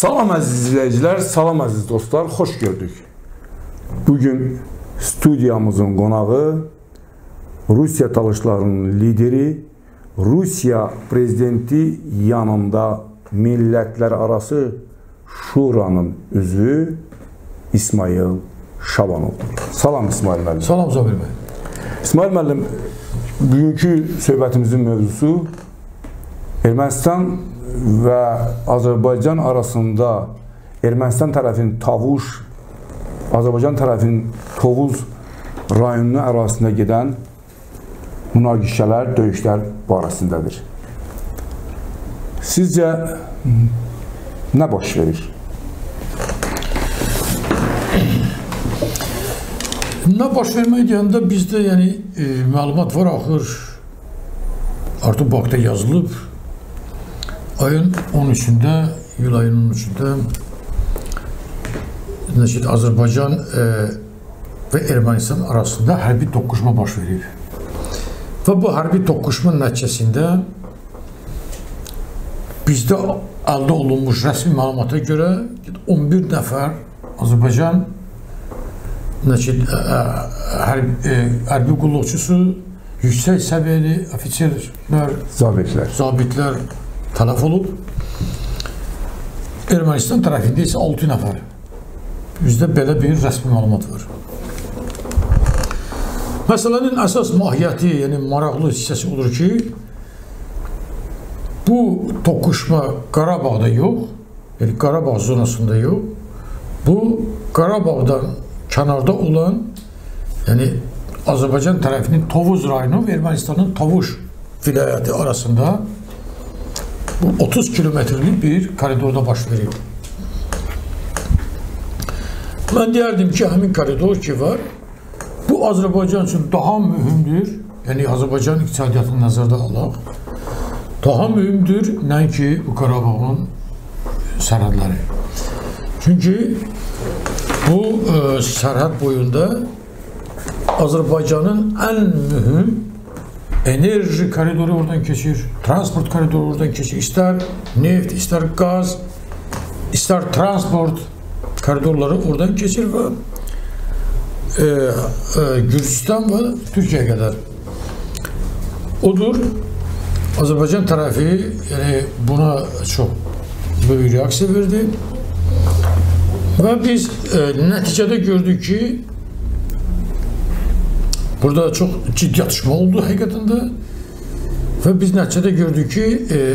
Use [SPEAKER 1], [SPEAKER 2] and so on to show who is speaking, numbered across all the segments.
[SPEAKER 1] Salam əziz izləyicilər, salam əziz dostlar, xoş gördük. Bugün studiyamızın qonağı Rusiya talışlarının lideri, Rusiya prezidenti yanında millətlər arası Şuranın üzvü İsmail Şabanovdur. Salam İsmail müəllim.
[SPEAKER 2] Salam Zabir bəy.
[SPEAKER 1] İsmail müəllim, bugünkü söhbətimizin mövzusu Ermənistan və Azərbaycan arasında Ermənistan tərəfinin Tavuş, Azərbaycan tərəfinin Tovuz rayonu ərazisində gedən münaqişələr, döyüşlər barəsindədir. Sizcə nə baş verir?
[SPEAKER 2] Nə baş vermək deyəndə bizdə məlumat var, axır artıq Bakıda yazılıb. Ayın 13-də, iyul ayının 13-də Azərbaycan və Ermənistan arasında hərbi toqquşma baş verib. Və bu hərbi toqquşma nəticəsində bizdə əldə olunmuş rəsmi məlumata görə 11 nəfər Azərbaycan hərbi qulluqçusu, yüksək səviyyəli ofitserlər, zabitlər tələf olub. Ermənistan tərəfində isə 6 nəfər. Bizdə belə bir rəsmi məlumat var. Məsələnin əsas mahiyyəti, maraqlı hissəsi odur ki, bu toqquşma Qarabağda yox, Qarabağ zonasında yox, bu Qarabağdan kənarda olan, Azərbaycan tərəfinin Tovuz rayonu və Ermənistanın Tavuş vilayəti arasında 30 kilometrlik bir koridorda baş verir. Mən deyərdim ki, həmin koridor ki var, bu Azərbaycan üçün daha mühümdür, Azərbaycan iqtisadiyyatını nəzərdə alaq, daha mühümdür, nəinki bu Qarabağın sərhədləri. Çünki bu sərhəd boyunda Azərbaycanın ən mühüm enerji koridoru oradan keçir, transport koridoru oradan keçir, istər neft, istər qaz, istər transport koridorları oradan keçir və Gürcistan və Türkiyə qədər. Odur, Azərbaycan tərəfi buna çox böyük reaksiya verdi və biz nəticədə gördük ki, burada çox ciddi atışma oldu həqiqətən də və biz nəticədə gördük ki,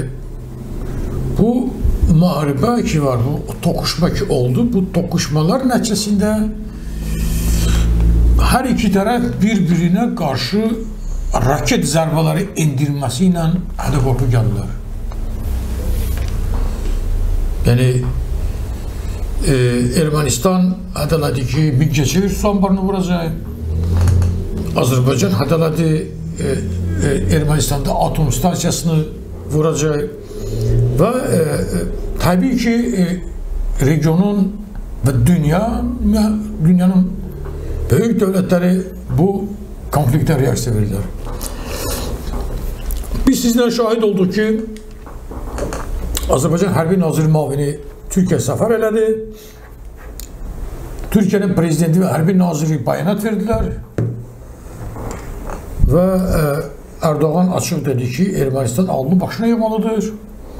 [SPEAKER 2] bu müharibə ki var, bu toqquşma ki oldu, bu toqquşmalar nəticəsində hər iki tərəf bir-birinə qarşı raket zərbələri endirməsi ilə hədə-qorxu gəldilər. Ermənistan hədələdi ki, Mingəçevir su anbarını vuracaq. Azərbaycan hədələdi Ermənistanda atom stansiyasını vuracaq və təbii ki, regionun və dünyanın böyük dövlətləri bu konfliktə reaksiya verirlər. Biz sizlə şahid olduq ki, Azərbaycan Hərbi Naziri müavini Türkiyə səfər elədi. Türkiyənin prezidenti və hərbi naziri bəyanat verdilər. Və Erdoğan açıq dedi ki, Ermənistan alnı başına yığmalıdır.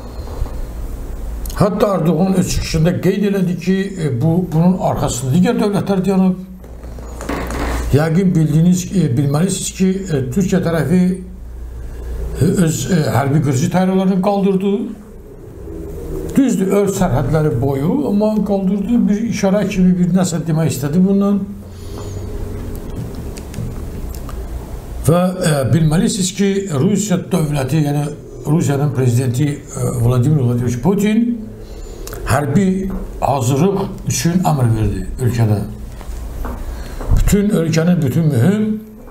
[SPEAKER 2] Hətta Erdoğan öz çıxışında qeyd elədi ki, bunun arxasında digər dövlətlər dayanıb. Yəqin bilməlisiniz ki, Türkiyə tərəfi öz hərbi qırıcı təyyarələrini qaldırdı. Düzdür, öz sərhədləri boyu, amma qaldırdı, bir işarə kimi bir nəsə demək istədi bundan. Və bilməlisiniz ki, Rusiya dövləti, Rusiyanın prezidenti Vladimir Vladimirovич Putin hərbi hazırlıq üçün əmr verdi ölkədə. Bütün ölkənin bütün mühüm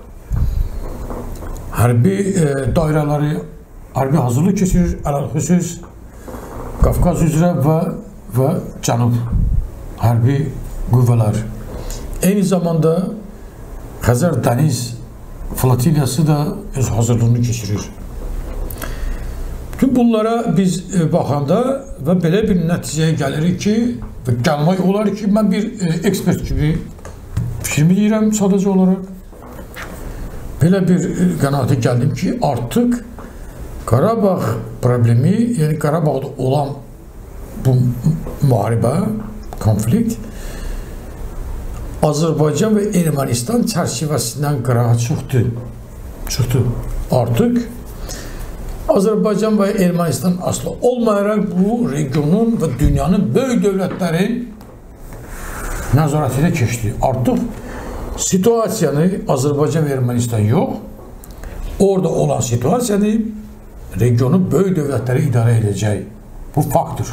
[SPEAKER 2] hərbi dairələri hərbi hazırlıq keçirir, ələlxüsus Qafqaz üzrə və Cənub hərbi qüvvələr. Eyni zamanda Xəzər dəniz flotiliyası da öz hazırlığını keçirir. Bütün bunlara biz baxanda və belə bir nəticəyə gəlirik ki, və gəlmək olar ki, mən bir ekspert kimi fikrimi deyirəm sadəcə olaraq. Belə bir qənaətə gəldim ki, artıq Qarabağ problemi, yəni Qarabağda olan bu müharibə, konflikt Azərbaycan və Ermənistan çərçivəsindən qırağa çıxdı. Artıq Azərbaycan və Ermənistan aslı olmayaraq bu regionun və dünyanın böyük dövlətlərin nəzarətinə keçdi. Artıq situasiyanı Azərbaycan və Ermənistan yox, orada olan situasiyanı regionun böyük dövlətləri idarə edəcək. Bu faktdır.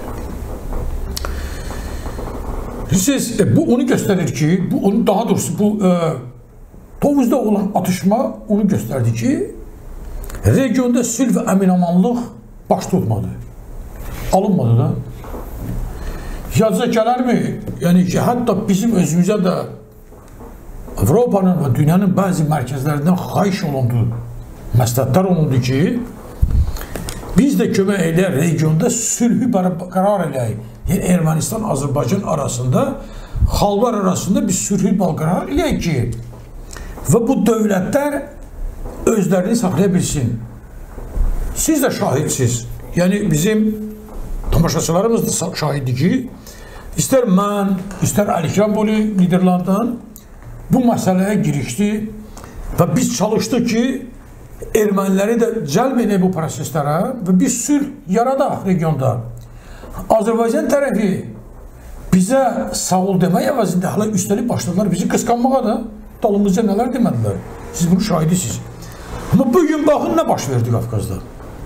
[SPEAKER 2] Siz, bu onu göstərir ki, daha doğrusu bu Tovuzda olan atışma onu göstərdi ki, regionda sülh və əminamanlıq baş tutmadı. Alınmadı da. Yazıca gələrmi? Yəni ki, hətta bizim özümüzə də Avropanın və dünyanın bəzi mərkəzlərindən xahiş olundu, məsləhətlər olundu ki, biz də kömək eləyək, regionda sülhü qərar eləyək. Yəni, Ermənistan, Azərbaycan arasında, xalqlar arasında bir sülhü qərar eləyək ki, və bu dövlətlər özlərini saxlaya bilsin. Siz də şahidsiniz. Yəni, bizim tamaşaçılarımız da şahiddir ki, istər mən, istər Əlikram Boli Niderlanddan bu məsələyə girişdi və biz çalışdıq ki, erməniləri də cəlb edək bu proseslərə və bir sülh yaradaq regionda. Azərbaycan tərəfi bizə sağ ol demək əvəzində hələ üstəlik başladılar bizi qısqanmağa da, dalımızca nələr demədilər. Siz bunu şahidisiniz. Amma bugün baxın nə baş verdi Qafqazda.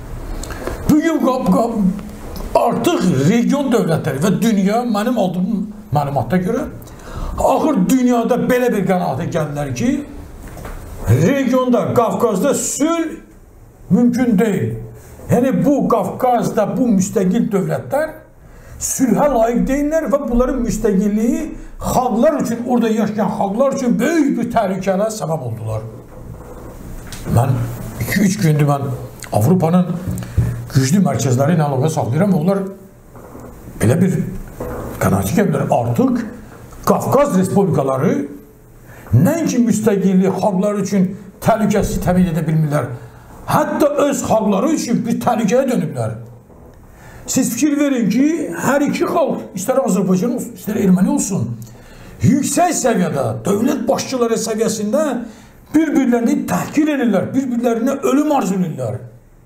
[SPEAKER 2] Bugün artıq region dövlətləri və dünya, mənim aldığım məlumata görə, axır dünyada belə bir qənaətə gəldilər ki, regionda, Qafqazda sülh mümkün deyil. Yəni, bu Qafqazda bu müstəqil dövlətlər sülhə layiq deyirlər və bunların müstəqilliyi xalqlar üçün, orada yaşayan xalqlar üçün böyük bir təhlükələ səbəb oldular. Mən 2-3 gündür mən Avropanın güclü mərkəzləri ilə əlaqə saxlayıram. Onlar belə bir qənaətə gəlirlər. Artıq Qafqaz respublikaları nəinki müstəqillik xalqlar üçün təhlükəsiz təmin edə bilmirlər. Hətta öz xalqları üçün bir təhlükəyə dönüblər. Siz fikir verin ki, hər iki xalq, istər Azərbaycan olsun, istər Erməni olsun, yüksək səviyyədə, dövlət başçıları səviyyəsində bir-birlərini təhkir edirlər, bir-birlərinə ölüm arzu edirlər.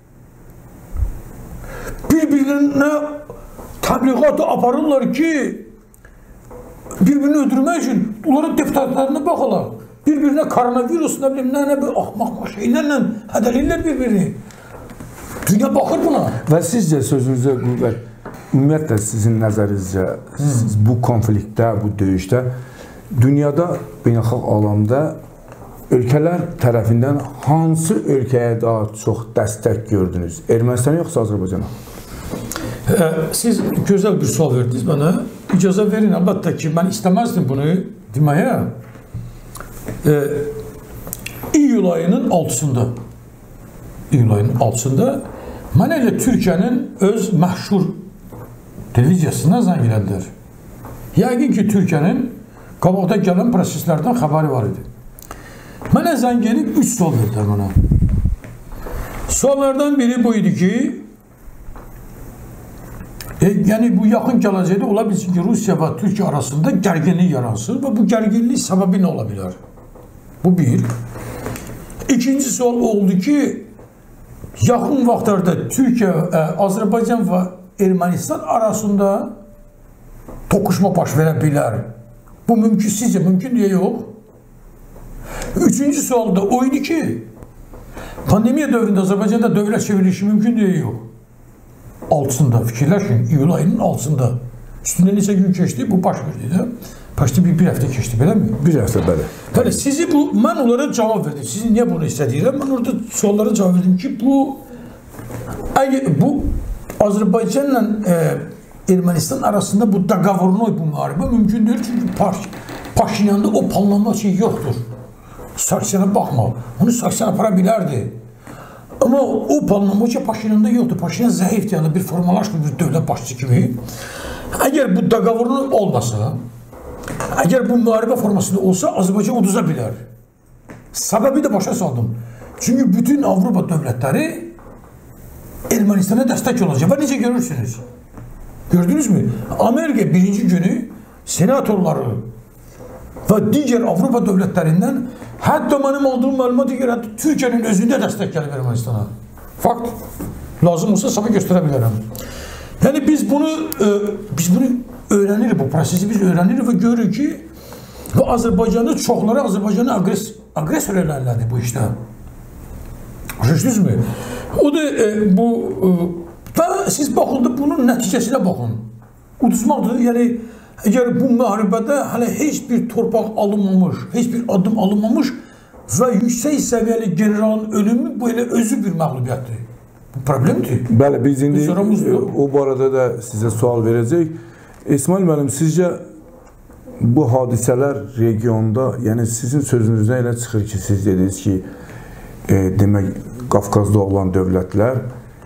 [SPEAKER 2] Bir-birlərinə təbliğat aparırlar ki, bir-birini öldürmək üçün onların deputatlarına baxırlar. Bir-birinə koronavirus, nə bilim, nə bir axmaq şeylərlə hədələyirlər bir-birini. Dünya baxır buna.
[SPEAKER 1] Və sizcə sözünüzə qüvvət, ümumiyyətlə sizin nəzərinizcə bu konfliktdə, bu döyüşdə dünyada, beynəlxalq alamda ölkələr tərəfindən hansı ölkəyə daha çox dəstək gördünüz? Ermənistana yoxsa Azərbaycana?
[SPEAKER 2] Siz gözəl bir sual verdiniz mənə. İcazə verin, əlbəttə ki, mən istəməzdim bunu deməyə. İyul ayının 6-sında mənə elə Türkiyənin öz məşhur televiziyasından zəng elədilər. Yəqin ki, Türkiyənin qabaqda gələn proseslərdən xəbəri var idi. Mənə zəng gelib 3 sual verdilər mənə. Suallardan biri bu idi ki, yəni bu yaxın gələcəkdə ola bilsin ki, Rusiya və Türkiyə arasında gərginlik yaransın və bu gərginlik səbəbi nə ola bilər? Bu bir. İkinci sual oldu ki, yaxın vaxtlarda Türkiyə, Azərbaycan və Ermənistan arasında toqquşma baş verə bilər. Bu mümkün, sizcə mümkün deyə yox. Üçüncü sual da o idi ki, pandemiya dövründə Azərbaycanda dövlət çevrilişi mümkün deyə yox. 6-sında fikirləşin, iyul ayının 6-sında. Üstündə neçə gün keçdi, bu baş verdi də. Başda bir həftə keçdi, belə mi?
[SPEAKER 1] Bir həftə, bəli.
[SPEAKER 2] Bəli, sizi bu, mən onlara cavab verdim. Sizi niyə bunu istədirəm? Mən orada suallara cavab verdim ki, bu Azərbaycanla Ermənistan arasında bu daqavurnoy bu müharibə mümkün deyil. Çünki Paşinyanda o planlanma şey yoxdur. Saksiyana baxma. Onu saksiyana apara bilərdi. Amma o Palmamoca Paşinyan'da yoxdur. Paşinyan zəifdir, yəni bir formalaşmış bir dövlət başçısı kimi. Əgər bu daqavurlu olmasa, əgər bu müharibə formasında olsa, Azərbaycan uduza bilər. Səbəbi də başa saldım. Çünki bütün Avropa dövlətləri Ermənistana dəstək olacaq. Və necə görürsünüz? Gördünüzmü? Amerika birinci günü senatorları və digər Avropa dövlətlərindən hətta mənim aldığım məlumata görə Türkiyənin özündə dəstək gəlib Ermənistana. Fakt. Lazım olsa sana göstərə bilərəm. Yəni biz bunu öyrənirik, bu prosesi biz öyrənirik və görürük ki, bu Azərbaycanı çoxları Azərbaycanı agresor elədilərdi bu işdə. Anlaşdınızmı? O da və siz baxın da bunun nəticəsinə baxın. Uduzmaqdır, yəni əgər bu müharibədə hələ heç bir torpaq alınmamış, heç bir adım alınmamış və yüksək səviyyəli generalın ölümü bu elə özü bir məğlubiyyətdir. Bu problemdir.
[SPEAKER 1] Bəli, biz indi o barədə də sizə sual verəcək. İsmail müəllim, sizcə bu hadisələr regionda, yəni sizin sözünüzdən elə çıxır ki, siz dediniz ki, demək, Qafqazda olan dövlətlər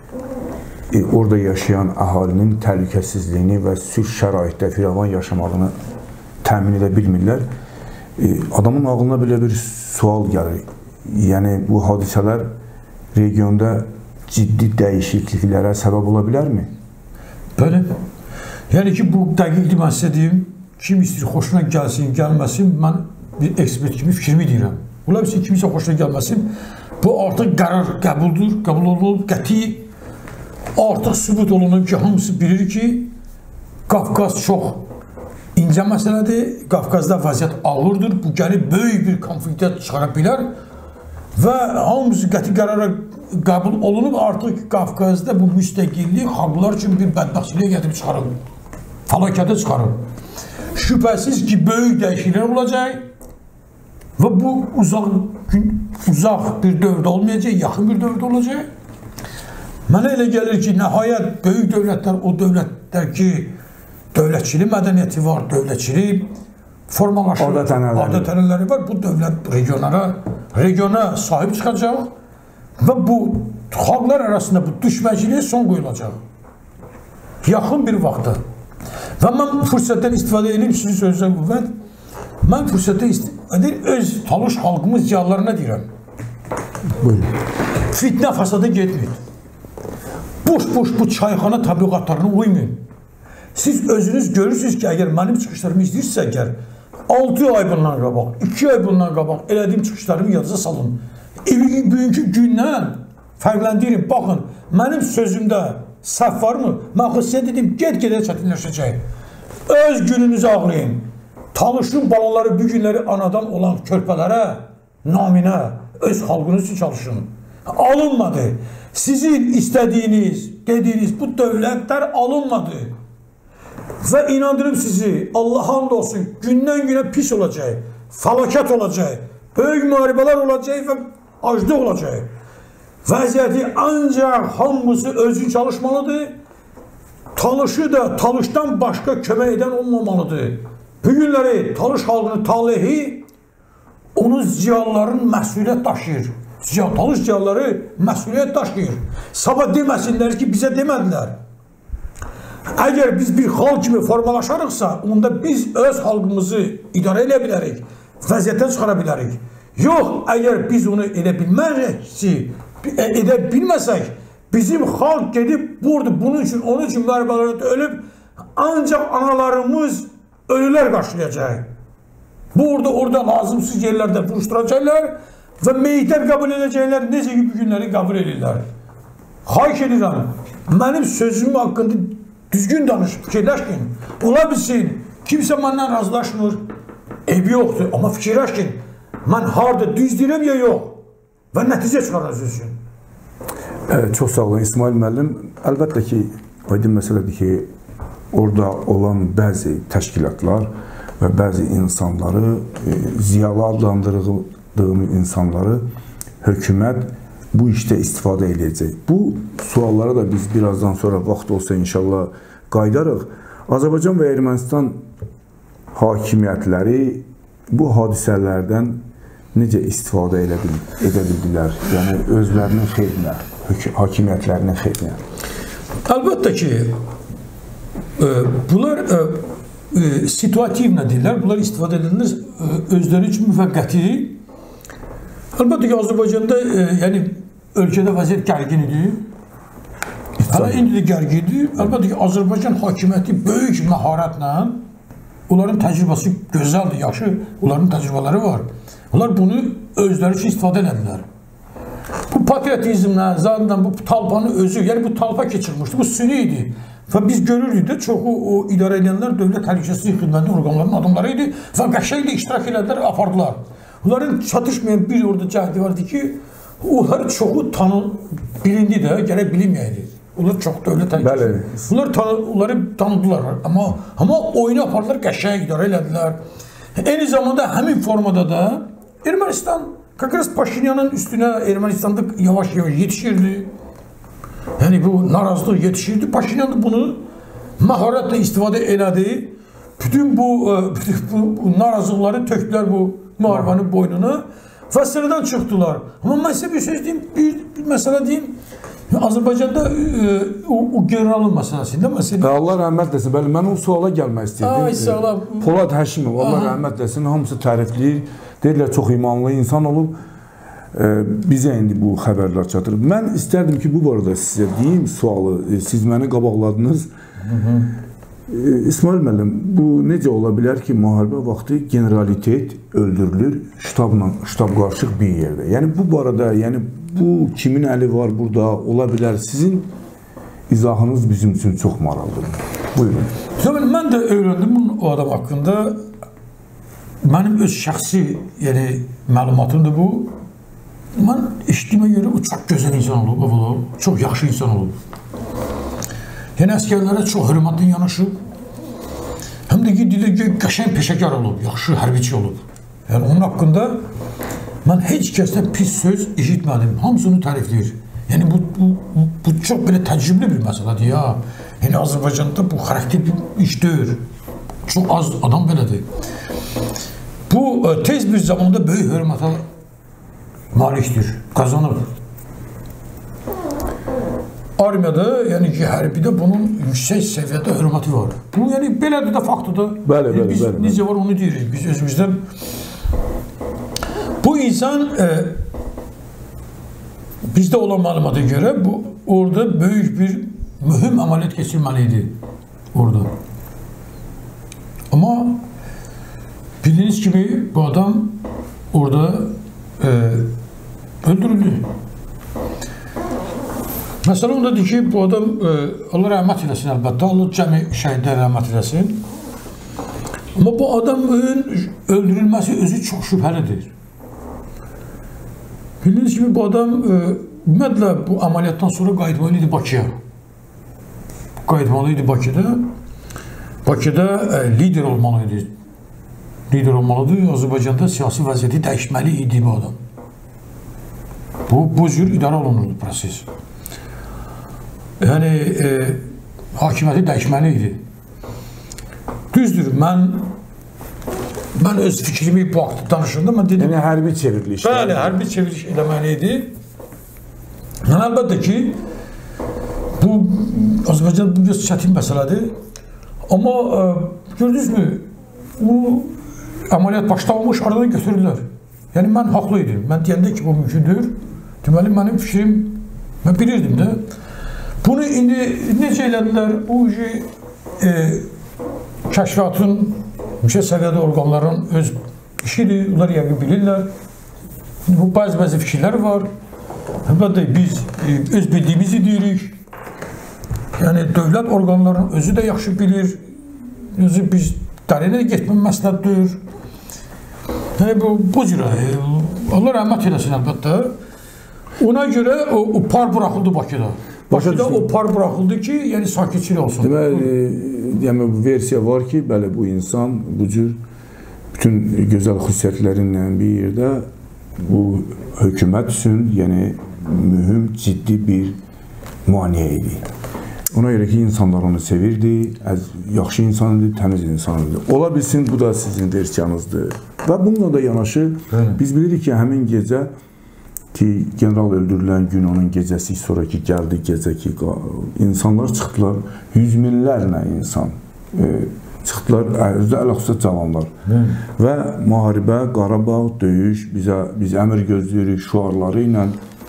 [SPEAKER 1] orada yaşayan əhalinin təhlükəsizliyini və sülh şəraitdə firavan yaşamağını təmin edə bilmirlər. Adamın ağlına belə bir sual gəlir. Yəni, bu hadisələr regionda ciddi dəyişikliklərə səbəb ola bilərmi?
[SPEAKER 2] Bəli. Yəni ki, bu dəqiqdir, mən sizə deyim, kim istəyir, xoşuna gəlsin, gəlməsin, mən bir ekspert kimi fikrimi deyirəm. Ola bilsin, kimisə xoşuna gəlməsin, bu artıq qərar qəbul olunub, qəti artıq sübut olunub ki, hamısı bilir ki, Qafqaz çox incə məsələdir, Qafqazda vəziyyət ağırdır, bu gəlib böyük bir konfliktə çıxara bilər və hamısı qəti qərara qəbul olunub, artıq Qafqazda bu müstəqillik xalqlar üçün bir bədbəxtçiliyə gətirib çıxarıb, fəlakətə çıxarıb. Şübhəsiz ki, böyük dəyişikliklər olacaq və bu uzaq bir dövrdə olmayacaq, yaxın bir dövrdə olacaq. Mənə elə gəlir ki, nəhayət böyük dövlətlər, o dövlətlər ki, dövlətçilik mədəniyyəti var, dövlətçilik formalaşır, adət-ənənələri var. Bu dövlət regiona sahib çıxacaq və bu xalqlar arasında bu düşməciliyə son qoyulacaq. Yaxın bir vaxtda. Və mən fürsətdən istifadə edeyim, sizin sözünüzə qüvvət. Mən fürsətdən istifadə edeyim, öz talış xalqımız ziyalılarına deyirəm.
[SPEAKER 1] Buyurun.
[SPEAKER 2] Fitnə fasada getmir. Boş-boş bu çayxana təbliğatlarına uymayın. Siz özünüz görürsünüz ki, əgər mənim çıxışlarımı izləyirsə, əgər 6 ay bundan qabaq, 2 ay bundan qabaq elədiyim çıxışlarımı yadınıza salın. Bugünkü gündən fərqləndirin, baxın, mənim sözümdə səhv varmı? Mən sizə dedim, get-gedə çətinləşəcək. Öz gününüzü ağlayın. Talışın balaları bu günləri anadan olan körpələrə, naminə, öz xalqınız üçün çalışın. Alınmadı. Sizin istədiyiniz, dediyiniz bu dövlətlər alınmadı. Və inandırım sizi, Allah hamd olsun, gündən günə pis olacaq, fəlakət olacaq, böyük müharibələr olacaq və aclıq olacaq. Vəziyyəti ancaq hamısı özü çalışmalıdır, talışı da talışdan başqa kömək edən olmamalıdır. Bugünləri talış xalqının talehi onun ziyalıların məsuliyyət daşıyır. Talış ziyalıları məsuliyyət daşıyır. Sabah deməsinlər ki, bizə demədilər. Əgər biz bir xalq kimi formalaşarıqsa, onda biz öz xalqımızı idarə edə bilərik, vəziyyətdən çıxara bilərik. Yox, əgər biz onu edə bilməsək, bizim xalq gedib bunun üçün, onun üçün müharibələrdə ölüb, ancaq analarımız ölülər qarşılayacaq. Orada lazımsız yerlərdə vuruşturacaqlar və meyitlər qəbul edəcəklər, necə ki, bu günləri qəbul edirlər. Xahiş edirəm, mənim sözüm haqqında düzgün danış, fikirləşkin. Ola bilsin, kimsə məndən razılaşmır, eybi yoxdur, amma fikirləşkin. Mən harada düz deyirəm ya yox və nəticə çıxaracaq üçün.
[SPEAKER 1] Çox sağ olun, İsmail müəllim. Əlbəttə ki, aydın məsələdir ki, orada olan bəzi təşkilatlar və bəzi insanları, ziyalı adlandırdığım insanları hökumət bu işdə istifadə edəcək. Bu suallara da biz birazdan sonra vaxt olsa inşallah qayıdarıq. Azərbaycan və Ermənistan hakimiyyətləri bu hadisələrdən necə istifadə edə bildilər? Yəni özlərinin xeyrinə, hakimiyyətlərinin xeyrinə.
[SPEAKER 2] Əlbəttə ki, bunlar situativlə deyirlər, bunlar istifadə edilir özləri üçün müvəqqəti. Əlbəttə ki, Azərbaycanda yəni ölkədə vəziyyət gərgin idi. Hələ indi də gərgindir. Əlbəttə ki, Azərbaycan hakimiyyəti böyük məharətlə, onların təcrübəsi gözəldir, yaxşı, onların təcrübələri var. Onlar bunu özləri üçün istifadə edilər. Bu patriotizmlə, zaten bu talpanın özü, yəni bu talpa keçirmişdi, bu süni idi. Və biz görürük də çoxu o idarə edənlər dövlət təhlükəsizlik xidməti orqanlarının adamları idi və qəşənglə iştirak edilər, apardılar. Onların çatışmayan bir orada cəhdi vardı ki, onları çoxu bilindi də, gərək bilinməyəydi. Onlar çox dövlət təhlükəsizlik. Onları tanıdılar, amma oyunu apardılar, qəşəng idarə elədilər. Eyni zamanda həmin formada da Ermənistan, Kakras Paşinyanın üstünə Ermənistanda yavaş-yavaş yetişirdi. Yəni bu narazılıq yetişirdi. Paşinyan da bunu məharətlə istifadə elədi. Bütün bu narazılıqları tökdülər bu müharibənin boynuna və sıradan çıxdılar. Amma mən sizə bir söz deyim, bir məsələ deyim. Azərbaycanda o generalın məsələsində məsələ...
[SPEAKER 1] Allah rəhmət desin, bəli, mən o suala gəlmək istəyirdim. Polad Həşimov, Allah rəhmət desin, hamısı tərifləyir. Deyirlər, çox imanlı insan olub. Bizə indi bu xəbərlər çatır. Mən istərdim ki, bu barədə sizə deyim sualı, siz məni qabaqladınız. İsmail müəllim, bu necə ola bilər ki, müharibə vaxtı generalitet öldürülür, ştab qarışıq bir yerdə. Yəni bu barədə, yəni bu kimin əli var burada, ola bilər. Sizin izahınız bizim üçün çox maraqlıdır. Buyurun.
[SPEAKER 2] Mən də öyrəndim o adam haqqında. Mənim öz şəxsi məlumatımdır bu. Mən eşitdiyimə görə o çox gözəl insan olub, çox yaxşı insan olub. Yəni əsgərlərə çox hörmətlə yanaşıb, həm də ki, qəşəng peşəkar olub, yaxşı hərbiçi olub. Yəni onun haqqında mən heç kəsdən pis söz eşitmədim, hamısını tərifləyir. Yəni bu çox belə təcrübli bir məsələdir ya. Yəni Azərbaycanda bu xarakter bir iş deyil. Çox az adam belədir. Bu tez bir zamanda böyük hörmətə malikdir, qazanıb. Armiyada, yəni ki, hərbidə bunun yüksək səviyyədə hörməti var. Bu, yəni, belədir də, faktdır da. Biz necə var, onu deyirik. Biz özümüzdən... Bu insan, bizdə olan məlumata görə, orada böyük bir mühüm əməliyyat keçirməli idi. Orada. Amma bildiyiniz kimi, bu adam orada öldürüldü. Məsələ ondadır ki, bu adam, Allah rəhmət eləsin əlbəttə, Allah cəmi şəhidlər rəhmət eləsin. Amma bu adamın öldürülməsi özü çox şübhəlidir. Bildiyiniz kimi, bu adam, ümumiyyətlə, bu əməliyyatdan sonra qayıtmalı idi Bakıya. Qayıtmalı idi Bakıda. Bakıda lider olmalı idi. Lider olmalıdır. Azərbaycanda siyasi vəziyyəti dəyişməli idi bu adam. Bu cür idarə olunurdu proses. Yəni, hakimiyyəti dəyişməli idi. Düzdür, mən öz fikrimi bu vaxt danışında, mən dedim...
[SPEAKER 1] Yəni, hərbi çevriliş.
[SPEAKER 2] Bəli, hərbi çevriliş eləməli idi. Yəni, əlbəttə ki, bu, Azərbaycanda bu biraz çətin məsələdir. Amma, gördünüzmü, bu əməliyyat başlanmış, aradan götürürlər. Yəni, mən haqlı idim. Mən deyəndə ki, bu mümkündür. Deməli, mənim fikrim, mən bilirdim də. Bunu indi necə elədilər? Bu kəşfiyyatın yüksək səviyyədə orqanların öz işidir. Onlar yəqin bilirlər. Bu, bəzi fikirlər var. Əlbəttə, biz öz bildiyimizi deyirik. Yəni, dövlət orqanlarının özü də yaxşı bilir. Özü biz dərəyə getmə məsləhətdir. Yəni, bu cürə. Allah rəhmət eləsin əlbəttə. Ona görə o par buraxıldı Bakıda. Bakıda o par buraxıldı ki, yəni sakitçilik olsun.
[SPEAKER 1] Deməli, bu versiya var ki, bəli, bu insan bu cür bütün gözəl xüsusiyyətlərinlə bir yerdə bu hökumət üçün, yəni mühüm, ciddi bir müaniyə idi. Ona görə ki, insanlar onu sevirdi, yaxşı insan idi, təmiz insan idi. Ola bilsin, bu da sizin versiyanızdır. Və bununla da yanaşı biz bilirik ki, həmin gecə ki, general öldürülən gün onun gecəsi, sonraki gəldi gecə ki, insanlar çıxdılar, yüz minlərlə insan çıxdılar, əlaqsız cavanlar və müharibə, Qarabağ, döyüş, biz əmr gözləyirik şüarları ilə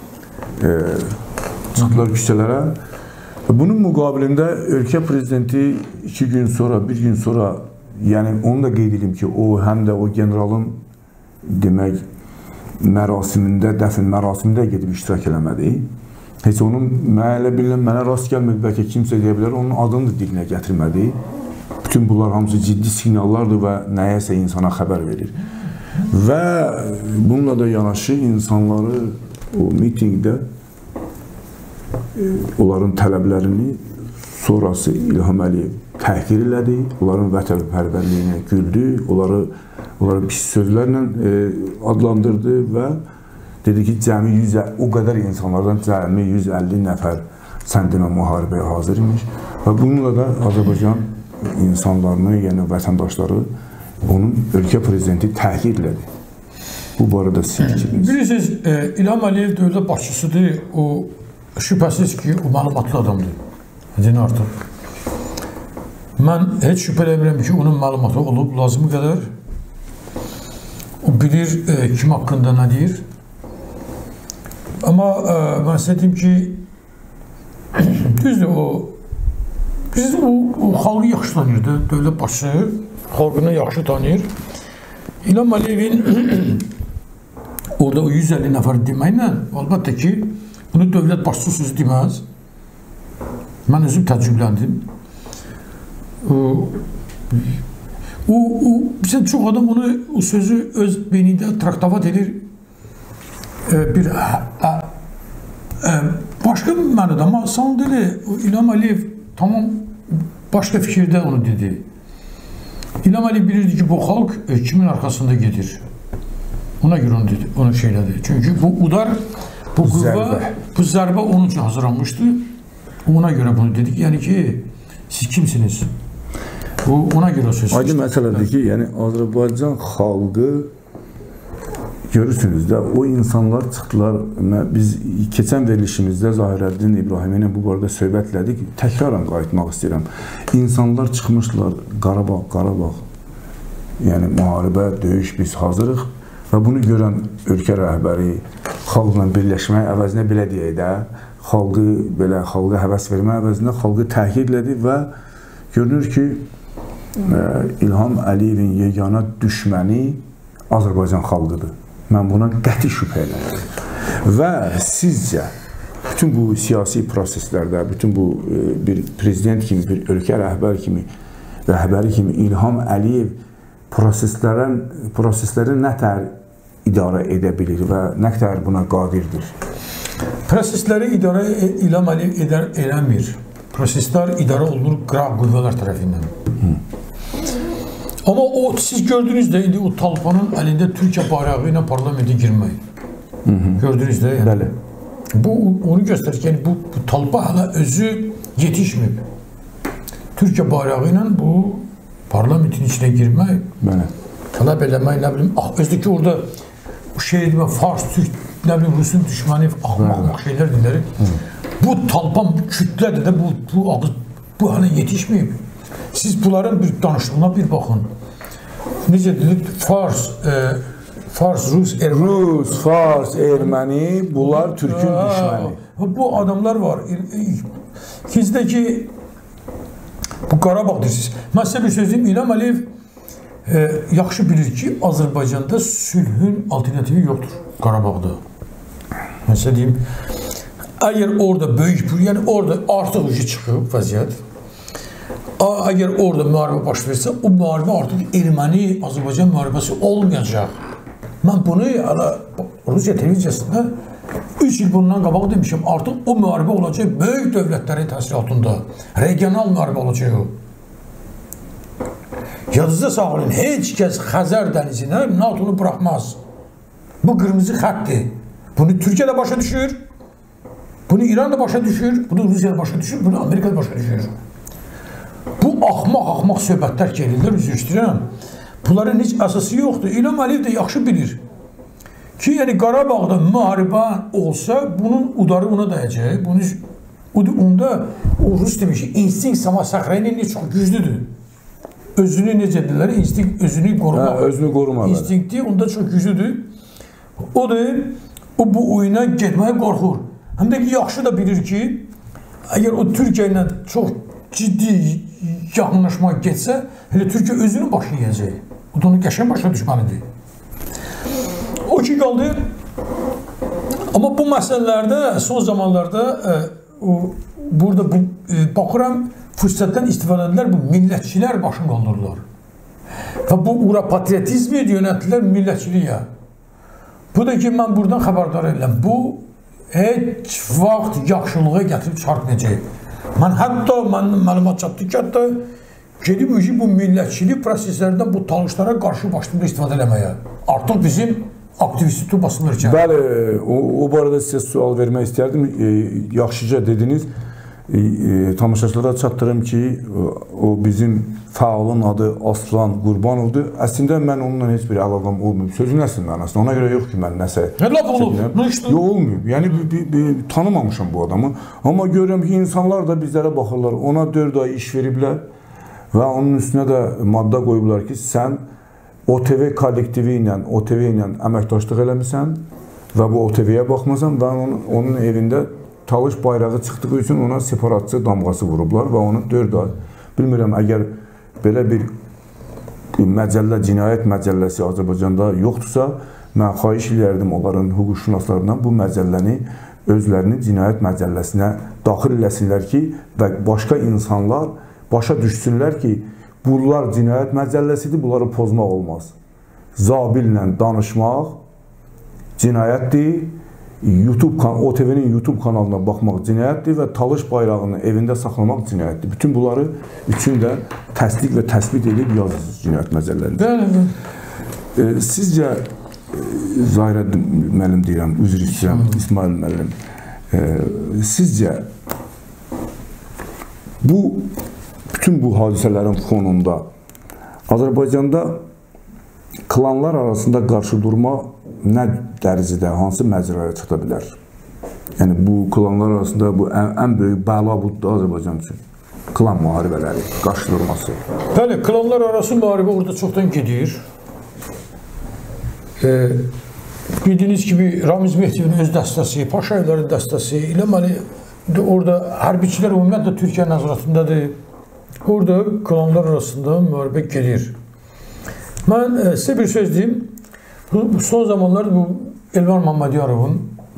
[SPEAKER 1] çıxdılar küçələrə. Bunun müqabilində ölkə prezidenti 2 gün sonra, 1 gün sonra, yəni onu da qeyd edim ki, o həm də o generalın demək mərasimində, dəfn mərasimində gedib iştirak eləmədi. Heç onun mənə rast gəlmədi, bəlkə kimsə deyə bilər, onun adını da dilinə gətirmədi. Bütün bunlar hamısı ciddi siqnallardır və nəyəsə insana xəbər verir. Və bununla da yanaşı insanları o mitingdə onların tələblərini sonrası İlham Əliyev təhqir elədi, onların vətənpərvərliyinə güldü, onları pis sözlərlə adlandırdı və dedi ki, cəmi o qədər insanlardan cəmi 150 nəfər səndimə müharibəyə hazır imiş və bununla da Azərbaycan insanlarını, yəni vətəndaşları onun ölkə prezidenti təhqir elədi. Bu barədə sizin fikriniz?
[SPEAKER 2] Bilirsiniz, İlham Əliyev dövlət başçısıdır, o şübhəsiz ki, o məlumatlı adamdır. Din artıq. Mən heç şübhə eləmirəm ki, onun məlumatı olub, lazımı qədər. O bilir kim haqqında nə deyir. Amma mən sizə deyim ki, düzdür o, biz o xalqı yaxşı tanıyırdı, dövlət başçısı, xalqını yaxşı tanıyır. İlham Əliyevin orada o 150 nəfər deməklə, əlbəttə ki, bunu dövlət başçısı sözü deməz. Mən özüm təcrübləndim. Bizə çox adam onu, o sözü öz beynində traktavat edir. Bir başqa mənada, amma san dili, İlham Əliyev tamam başqa fikirdə onu dedi. İlham Əliyev bilirdi ki, bu xalq kimin arkasında gedir. Ona görə onu dedi, onu şeylədi. Çünki bu udar, bu qüvvə, bu zərbə onun üçün hazırlanmışdı. Ona görə bunu dedik. Yəni ki, siz kimsiniz? Bu ona görə söz.
[SPEAKER 1] Aydın məsələdir ki, yəni Azərbaycan xalqı görürsünüz də, o insanlar çıxdılar. Biz keçən verilişimizdə Zahirəddin İbrahim ilə bu barədə söhbət elədik. Təkrarən qayıtmaq istəyirəm. İnsanlar çıxmışlar, Qarabağ. Yəni müharibə, döyüş, biz hazırıq. Və bunu görən ölkə rəhbəri xalqla birləşmək əvəzinə belə deyək də, xalqa həvəs vermək əvəzinə xalqı təhqir elədi və görünür ki, İlham Əliyevin yeganə düşməni Azərbaycan xalqıdır. Mən buna qəti şübhə edirəm. Və sizcə, bütün bu siyasi proseslərdə, bütün bu bir prezident kimi, bir ölkə rəhbəri kimi İlham Əliyev prosesləri nə tər idarə edə bilir və nə qədər buna qadirdir?
[SPEAKER 2] Prosesləri idarə İlham Əliyev eləmir. Proseslər idarə olunur qıraq qüvvələr tərəfindən. Amma o, siz gördünüz də, indi o Talpanın əlində Türkiyə bayrağı ilə parlamentə girmək. Gördünüz də, yəni.
[SPEAKER 1] Bəli.
[SPEAKER 2] Bu, onu göstərir ki, yəni, bu Talpa hələ özü yetişməyib. Türkiyə bayrağı ilə bu parlamentin içinə girmək, tələb eləmək, nə bilim, özdə ki, orada şey edilmə, Fars, Türk, nə bilim, Rusun düşməni, axmaq şeylər dinləri. Bu Talpan kütlədir də, bu hələ yetişməyib. Siz bunların bir danışığına bir baxın. Necə dedik? Fars, Rus, Erməni.
[SPEAKER 1] Rus, Fars, Erməni, bunlar Türkün düşməni.
[SPEAKER 2] Bu adamlar var. İkincide ki, bu Qarabağ deyirsiniz. Mən sizə bir söz deyim, İlham Əliyev yaxşı bilir ki, Azərbaycanda sülhün alternativi yoxdur Qarabağda. Mən sizə deyim, əgər orada böyük bir, yəni orada artıq ucu çıxıb vəziyyət, əgər orada müharibə baş versə, o müharibə artıq Erməni, Azərbaycan müharibəsi olmayacaq. Mən bunu Rusiya televiziyasında 3 il bundan qabaq demişim, artıq o müharibə olacaq böyük dövlətlərin təsir altında. Regional müharibə olacaq o. Yadınızda saxlayın, heç kəs Xəzər dənizinə NATO-nu buraxmaz. Bu qırmızı xətdir. Bunu Türkiyə də başa düşür, bunu İran da başa düşür, bunu Rusiya da başa düşür, bunu Amerika da başa düşür. Bu axmaq söhbətlər gəlirlər, üzr istəyirəm. Bunların heç əsası yoxdur. İlham Əliyev də yaxşı bilir ki, yəni Qarabağda müharibə olsa, bunun udarı ona dəyəcək. Onda o Rus demiş ki, instinkt samasakhrayeni çox güclüdür. Özünü necə deyirlər? İnstinkt özünü qorumaq.
[SPEAKER 1] Özünü qorumaq.
[SPEAKER 2] İnstinkti onda çox güclüdür. O da bu oyuna getməyə qorxur. Həm də ki, yaxşı da bilir ki, əgər o Türkiyə ilə çox ciddi yaxınlaşma getsə, elə Türkiyə özünü başı yiyəcək. O da onu qəşəng başa düşməlidir. O ki qaldı. Amma bu məsələlərdə son zamanlarda burada baxıram, fürsətdən istifadə edirlər, bu millətçilər başını qaldırırlar. Və bu ura patriotizmi yönətdilər millətçiliyə. Bu da ki, mən buradan xəbərdar edirəm. Bu heç vaxt yaxşılığa gətirib çıxartmayacaq. Mən hətta məlumat çatdı ki, hətta gedib bu millətçilik proseslərindən bu talışlara qarşı başlayıb istifadə eləməyə. Artıq bizim aktivisti tubasılır ki.
[SPEAKER 1] Bəli, o barədə sizə sual vermək istərdim. Yaxşıca dediniz. Tamaşaçılara çatdırım ki, o bizim fəalın adı Aslan Qurbanovdur. Əslində mən onunla heç bir əlaqam olmayıb. Sözün əslində mənasında. Ona görə yox ki, mən nəsə...
[SPEAKER 2] Laf olub, nə işdir?
[SPEAKER 1] Yox, olmayıb. Yəni, tanımamışam bu adamı. Amma görürəm ki, insanlar da bizlərə baxırlar. Ona 4 ay iş veriblər və onun üstünə də maddə qoyublar ki, sən OTV kollektivi ilə, OTV ilə əməkdaşlıq eləmirsən və bu OTV-yə baxmasan və onun evində Talış bayrağı çıxdığı üçün ona separatçı damğası vurublar və onu 4 ay, bilmirəm, əgər belə bir məcəllə, cinayət məcəlləsi Azərbaycanda yoxdursa, mən xahiş edərdim onların hüquqşünaslarından bu məcəlləni özlərinin cinayət məcəlləsinə daxil eləsinlər ki, və başqa insanlar başa düşsünlər ki, bunlar cinayət məcəlləsidir, bunları pozmaq olmaz. Zabillə danışmaq cinayətdir, OTV-nin YouTube kanalına baxmaq cinayətdir və Talış bayrağını evində saxlamaq cinayətdir. Bütün bunları üçün də təsdiq və təsbit edib yazırsınız cinayət məcəllərində. Sizcə, Zahirə müəllim deyirəm, üzr istəyirəm, İsmail müəllim, sizcə bütün bu hadisələrin fonunda Azərbaycanda klanlar arasında qarşı durma nə dərəcədə, hansı məcraya çata bilər? Yəni, bu klanlar arasında ən böyük bəla budur Azərbaycan üçün. Klan müharibələri, qarşı durması.
[SPEAKER 2] Bəli, klanlar arası müharibə orada çoxdan gedir. Bildiyiniz kimi, Ramiz Mehdiyevin öz dəstəsi, Paşayevlərin dəstəsi, eləməli, orada hərbiçilər ümumiyyətlə Türkiyə nəzarətindədir. Orada klanlar arasında müharibə gedir. Mən sizə bir söz deyim. Son zamanlarda bu Elvan Mammadyarovun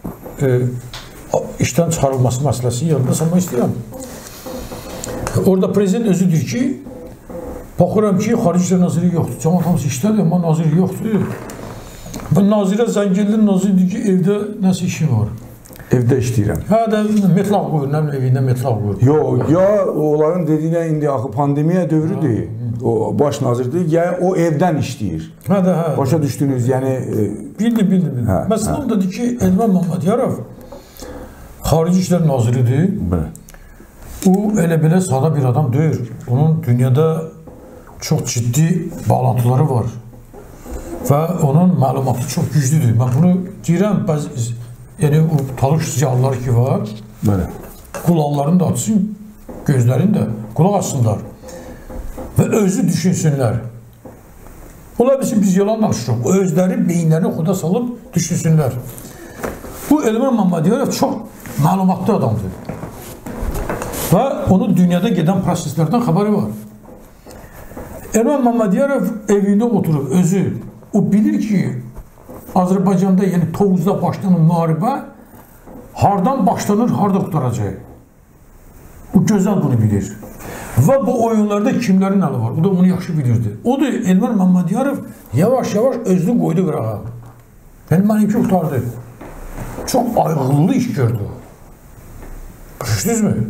[SPEAKER 2] işdən çıxarılması məsələsi yanında sanmaq istəyirəm. Orada prezident özü deyir ki, baxıram ki, Xarici İşlər Naziri yoxdur. Cəmaət hamısı işlədir, amma naziri yoxdur. Və nazirə zəng edir, nazir deyir ki, evdə nəsə işim var.
[SPEAKER 1] Evdə işləyirəm.
[SPEAKER 2] Hə də metlaq qoyur, nə bilim, evində metlaq qoyur.
[SPEAKER 1] Yox, ya onların dediyinə indi axı pandemiya dövrüdür. O baş nazirdir, ya o evdən işləyir.
[SPEAKER 2] Hə də, hə.
[SPEAKER 1] Başa düşdünüz, yəni...
[SPEAKER 2] Bildim. Məsələn, onda deyir ki, Elvan Mammadyarov Xarici İşlər Naziridir. O elə-belə sada bir adam deyil. Onun dünyada çox ciddi bağlantıları var. Və onun məlumatı çox güclüdür. Mən bunu deyirəm, yəni o Talış ziyalıları ki var, qulaqlarını da açsın, gözlərini də qulaq açsınlar və özü düşünsünlər. Ola bilsin, biz yalan danışırıq, özləri beyinlərini xuda salıb düşünsünlər. Bu Elvan Mammadyarov çox məlumatlı adamdır və onun dünyada gedən proseslərdən xəbəri var. Elvan Mammadyarov evində oturub, özü, o bilir ki, Azərbaycanda, yəni Tovuzda başlanan müharibə hardan başlanır, harda qutaracaq. O gözəl bunu bilir. Və bu oyunlarda kimlərin əli var? O da onu yaxşı bilirdi. O da Elvan Mammadyarov yavaş-yavaş özünü qoydu qırağa. Yəni, mənimki qutardı. Çox ayğılı iş gördü. Başladınızmı?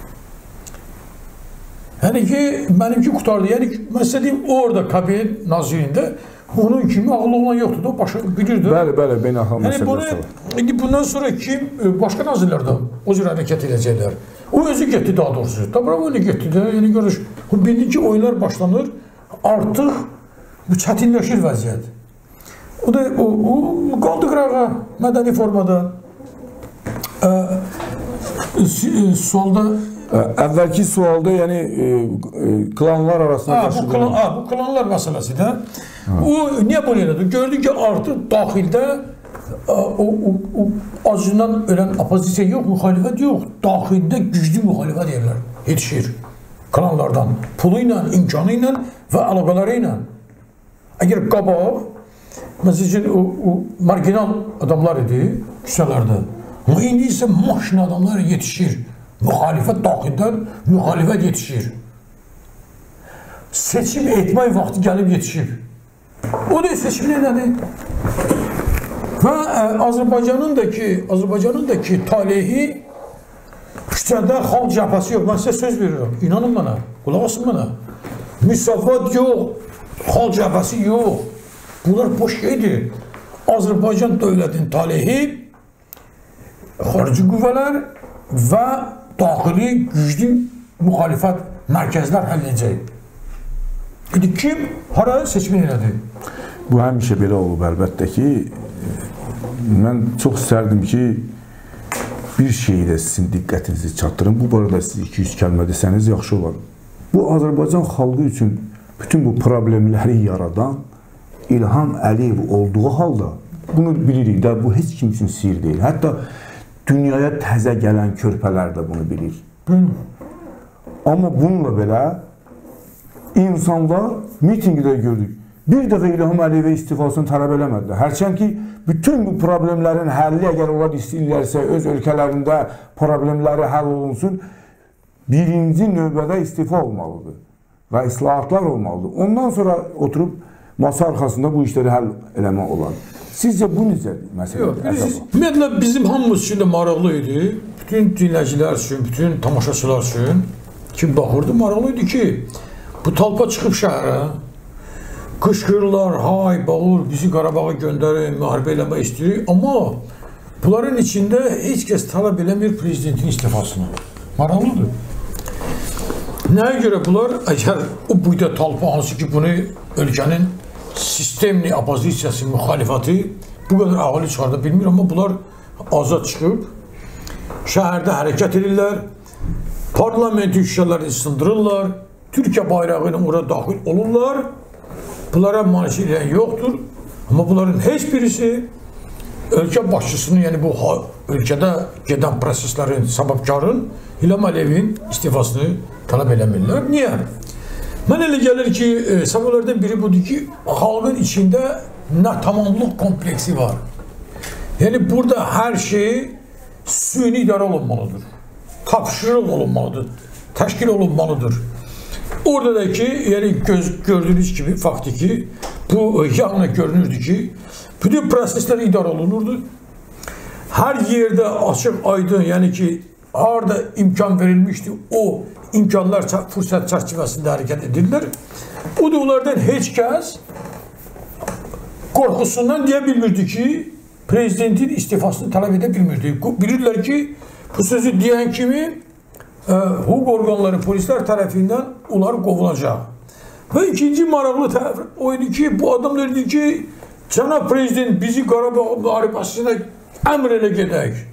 [SPEAKER 2] Yəni ki, mənimki qutardı. Yəni, mən sizə deyim, orada kabinet nazirində onun kimi ağlı olan yoxdur da, o başa bilirdi.
[SPEAKER 1] Bəli, beynəlxalq məsələsi var.
[SPEAKER 2] Yəni, bundan sonra kim, başqa nazirlər də o cür hərəkət edəcəklər. O özü getdi daha doğrusu. Dobravoyla getdi də, yəni görüş, bildin ki, oyunlar başlanır, artıq bu çətinləşir vəziyyət. O da qaldı qırağa mədəni formada. Sualda
[SPEAKER 1] əvvəlki sualda yəni klanlar arasında
[SPEAKER 2] bu klanlar məsələsi də. O niyə bunu elədi? Gördü ki, artıq daxildə o acından ölən opozisiya yox, müxalifət yox. Daxildə güclü müxalifət yerlər yetişir. Klanlardan, pulu ilə, imkanı ilə və əlaqələri ilə. Əgər qabaq, məsələn, o marginal adamlar idi küçələrdə. Amma indi isə maşın adamlar yetişir. Müxalifət daxildən müxalifət yetişir. Seçim etmək vaxtı gəlib yetişib. O da seçim nədir? Və Azərbaycanın da ki talehi küçədə xalq cəbhəsi yox. Mən sizə söz verirəm. İnanın mənə, qulaq asın mənə. Müsavat yox, xalq cəbhəsi yox. Bunlar boş şeydir. Azərbaycan dövlətinin talehi xarici qüvvələr və daxili güclü müxalifət mərkəzlər həll edəcək. İndi kim hara seçmin elədi?
[SPEAKER 1] Bu həmişə belə olub əlbəttə ki, mən çox istərdim ki, bir şeyi də sizin diqqətinizi çatdırın. Bu barədə siz 200 kəlmə desəniz yaxşı olar. Bu Azərbaycan xalqı üçün bütün bu problemləri yaradan İlham Əliyev olduğu halda, bunu bilirik də, bu heç kim üçün sir deyil. Hətta dünyaya təzə gələn körpələr də bunu bilir. Amma bununla belə insanlar mitingdə gördük. Bir dəfə İlham Əliyevə istifasını tələb eləmədilər. Hərçənd ki, bütün bu problemlərin həlli əgər onlar istəyirlərsə, öz ölkələrində problemləri həll olunsun, birinci növbədə istifa olmalıdır və islahatlar olmalıdır. Ondan sonra oturub masa arxasında bu işləri həll eləmək olar. Sizcə bu necədir məsələdir?
[SPEAKER 2] Ümumiyyətlə, bizim hamımız üçün də maraqlı idi. Bütün dinləyicilər üçün, bütün tamaşaçılar üçün ki, baxırdı, maraqlı idi ki, bu talpa çıxıb şəhərə, qışqırırlar, hay, bağır, bizi Qarabağa göndərin, müharibə eləmək istəyirik. Amma bunların içində heç kəs tələb eləmir prezidentin istifasını. Maraqlıdır. Nəyə görə bunlar, əgər o boyda talpa hansı ki, bunu ölkənin sistemli opozisiyası, müxalifəti bu qədər ağılı çıxarda bilmir, amma bunlar azad çıxıb, şəhərdə hərəkət edirlər, parlamenti şüşələri sındırırlar, Türkiyə bayrağı ilə oraya daxil olurlar, bunlara mani edən yoxdur, amma bunların heç birisi ölkə başçısının, yəni bu ölkədə gedən proseslərin səbəbkarın İlham Əliyevin istifasını tələb eləmirlər. Niyə? Mən elə gəlir ki, səbəblərdən biri budur ki, xalqın içində natamamlıq kompleksi var. Yəni, burada hər şey süni idarə olunmalıdır, tapşırıq olunmalıdır, təşkil olunmalıdır. Orada da ki, yəni gördüyünüz kimi, faktiki, bu yanına görünürdü ki, bütün proseslər idarə olunurdu. Hər yerdə açıq, aydın, yəni ki, harada imkan verilmişdi, o imkanlar fürsət çərçivəsində hərəkət edirlər. Bu da onlardan heç kəs qorxusundan deyə bilmirdi ki, prezidentin istifasını tələb edə bilmirdi. Bilirlər ki, bu sözü deyən kimi hüquq orqanları, polislər tərəfindən onları qovulacaq. Və ikinci maraqlı tərəf o idi ki, bu adam dedi ki, cənab prezident bizi Qarabağ müharibəsinə əmr elə gedək.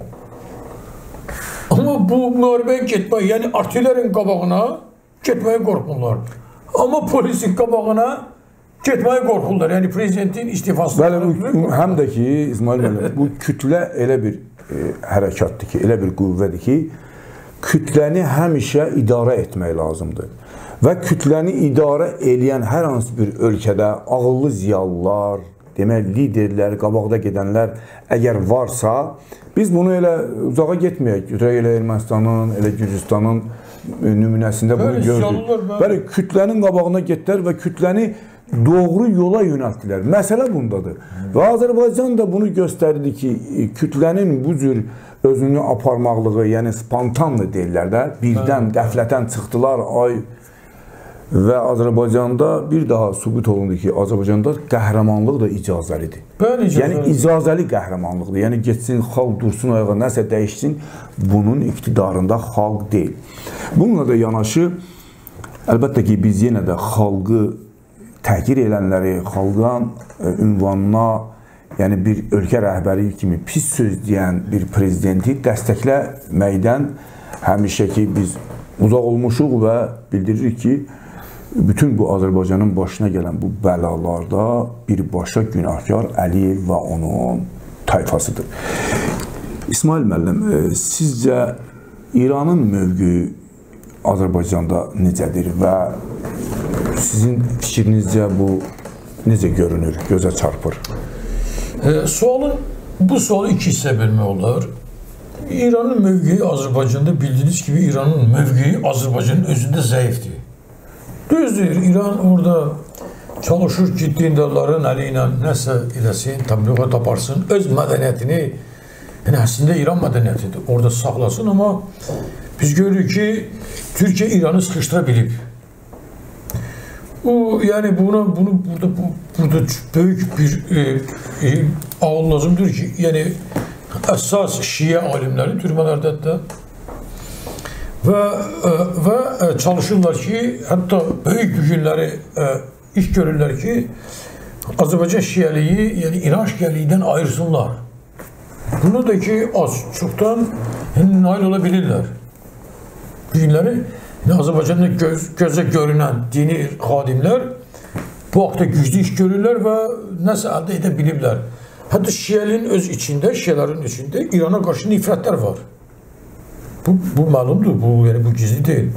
[SPEAKER 2] Amma bu müharibəyə getmək, yəni artillerin qabağına getməyə qorxurlar. Amma polisin qabağına getməyə qorxurlar, yəni prezidentin istifasını.
[SPEAKER 1] Bəli, həm də ki, İsmail müəllim, bu kütlə elə bir hərəkatdır ki, elə bir qüvvədir ki, kütləni həmişə idarə etmək lazımdır. Və kütləni idarə eləyən hər hansı bir ölkədə ağıllı ziyalılar, demək, liderlər, qabaqda gedənlər əgər varsa, biz bunu elə uzağa getməyək. Götürək elə Ermənistanın, elə Gürcüstanın nümunəsində bunu gördük. Bəli, kütlənin qabağına getdilər və kütləni doğru yola yönəltdilər. Məsələ bundadır. Və Azərbaycan da bunu göstərdi ki, kütlənin bu cür özünü aparmaqlığı, yəni spontanlı deyirlər də, birdən, qəflətən çıxdılar, ay və Azərbaycanda bir daha sübut olundu ki, Azərbaycanda qəhrəmanlıq da icazəlidir. Yəni icazəli qəhrəmanlıqdır. Yəni getsin, xalq dursun ayağa, nəsə dəyişsin, bunun iqtidarında xalq deyil. Bununla da yanaşı, əlbəttə ki, biz yenə də xalqı təhqir edənləri xalqın ünvanına, yəni bir ölkə rəhbəri kimi pis söz deyən bir prezidenti dəstəkləməkdən həmişə ki biz uzaq olmuşuq və bildiririk ki, bütün bu Azərbaycanın başına gələn bu bəlalarda birbaşa günahkar Əliyev və onun tayfasıdır. İsmail müəllim, sizcə İranın mövqeyi Azərbaycanda necədir və sizin fikrinizcə bu necə görünür, gözə çarpır?
[SPEAKER 2] Bu sualı iki hissə bölmək olar. İranın mövqeyi Azərbaycanda bildiyiniz kimi İranın mövqeyi Azərbaycanın özündə zəifdir. Düzdür, İran orada çalışır ki, dindarların əli ilə nəsə eləsin, təbliğat aparsın, öz mədəniyyətini, yəni əslində İran mədəniyyətidir, orada saxlasın, amma biz görürük ki, Türkiyə İranı sıxışdıra bilib. Yəni burada böyük bir ağıl lazımdır ki, yəni əsas şiə alimləri türmələrdədir və çalışırlar ki, hətta böyük günləri iş görürlər ki, Azərbaycan şiəliyi, yəni İran şiəliyindən ayırsınlar. Bunu da ki, çoxdan nail ola bilirlər. Günləri Azərbaycanda gözə görünən dini xadimlər bu haqda güclü iş görürlər və nəsə əldə edə biliblər. Hətta şiəliyin öz içində, şiələrin içində İrana qarşı nifrətlər var. Bu məlumdur, bu gizli deyil.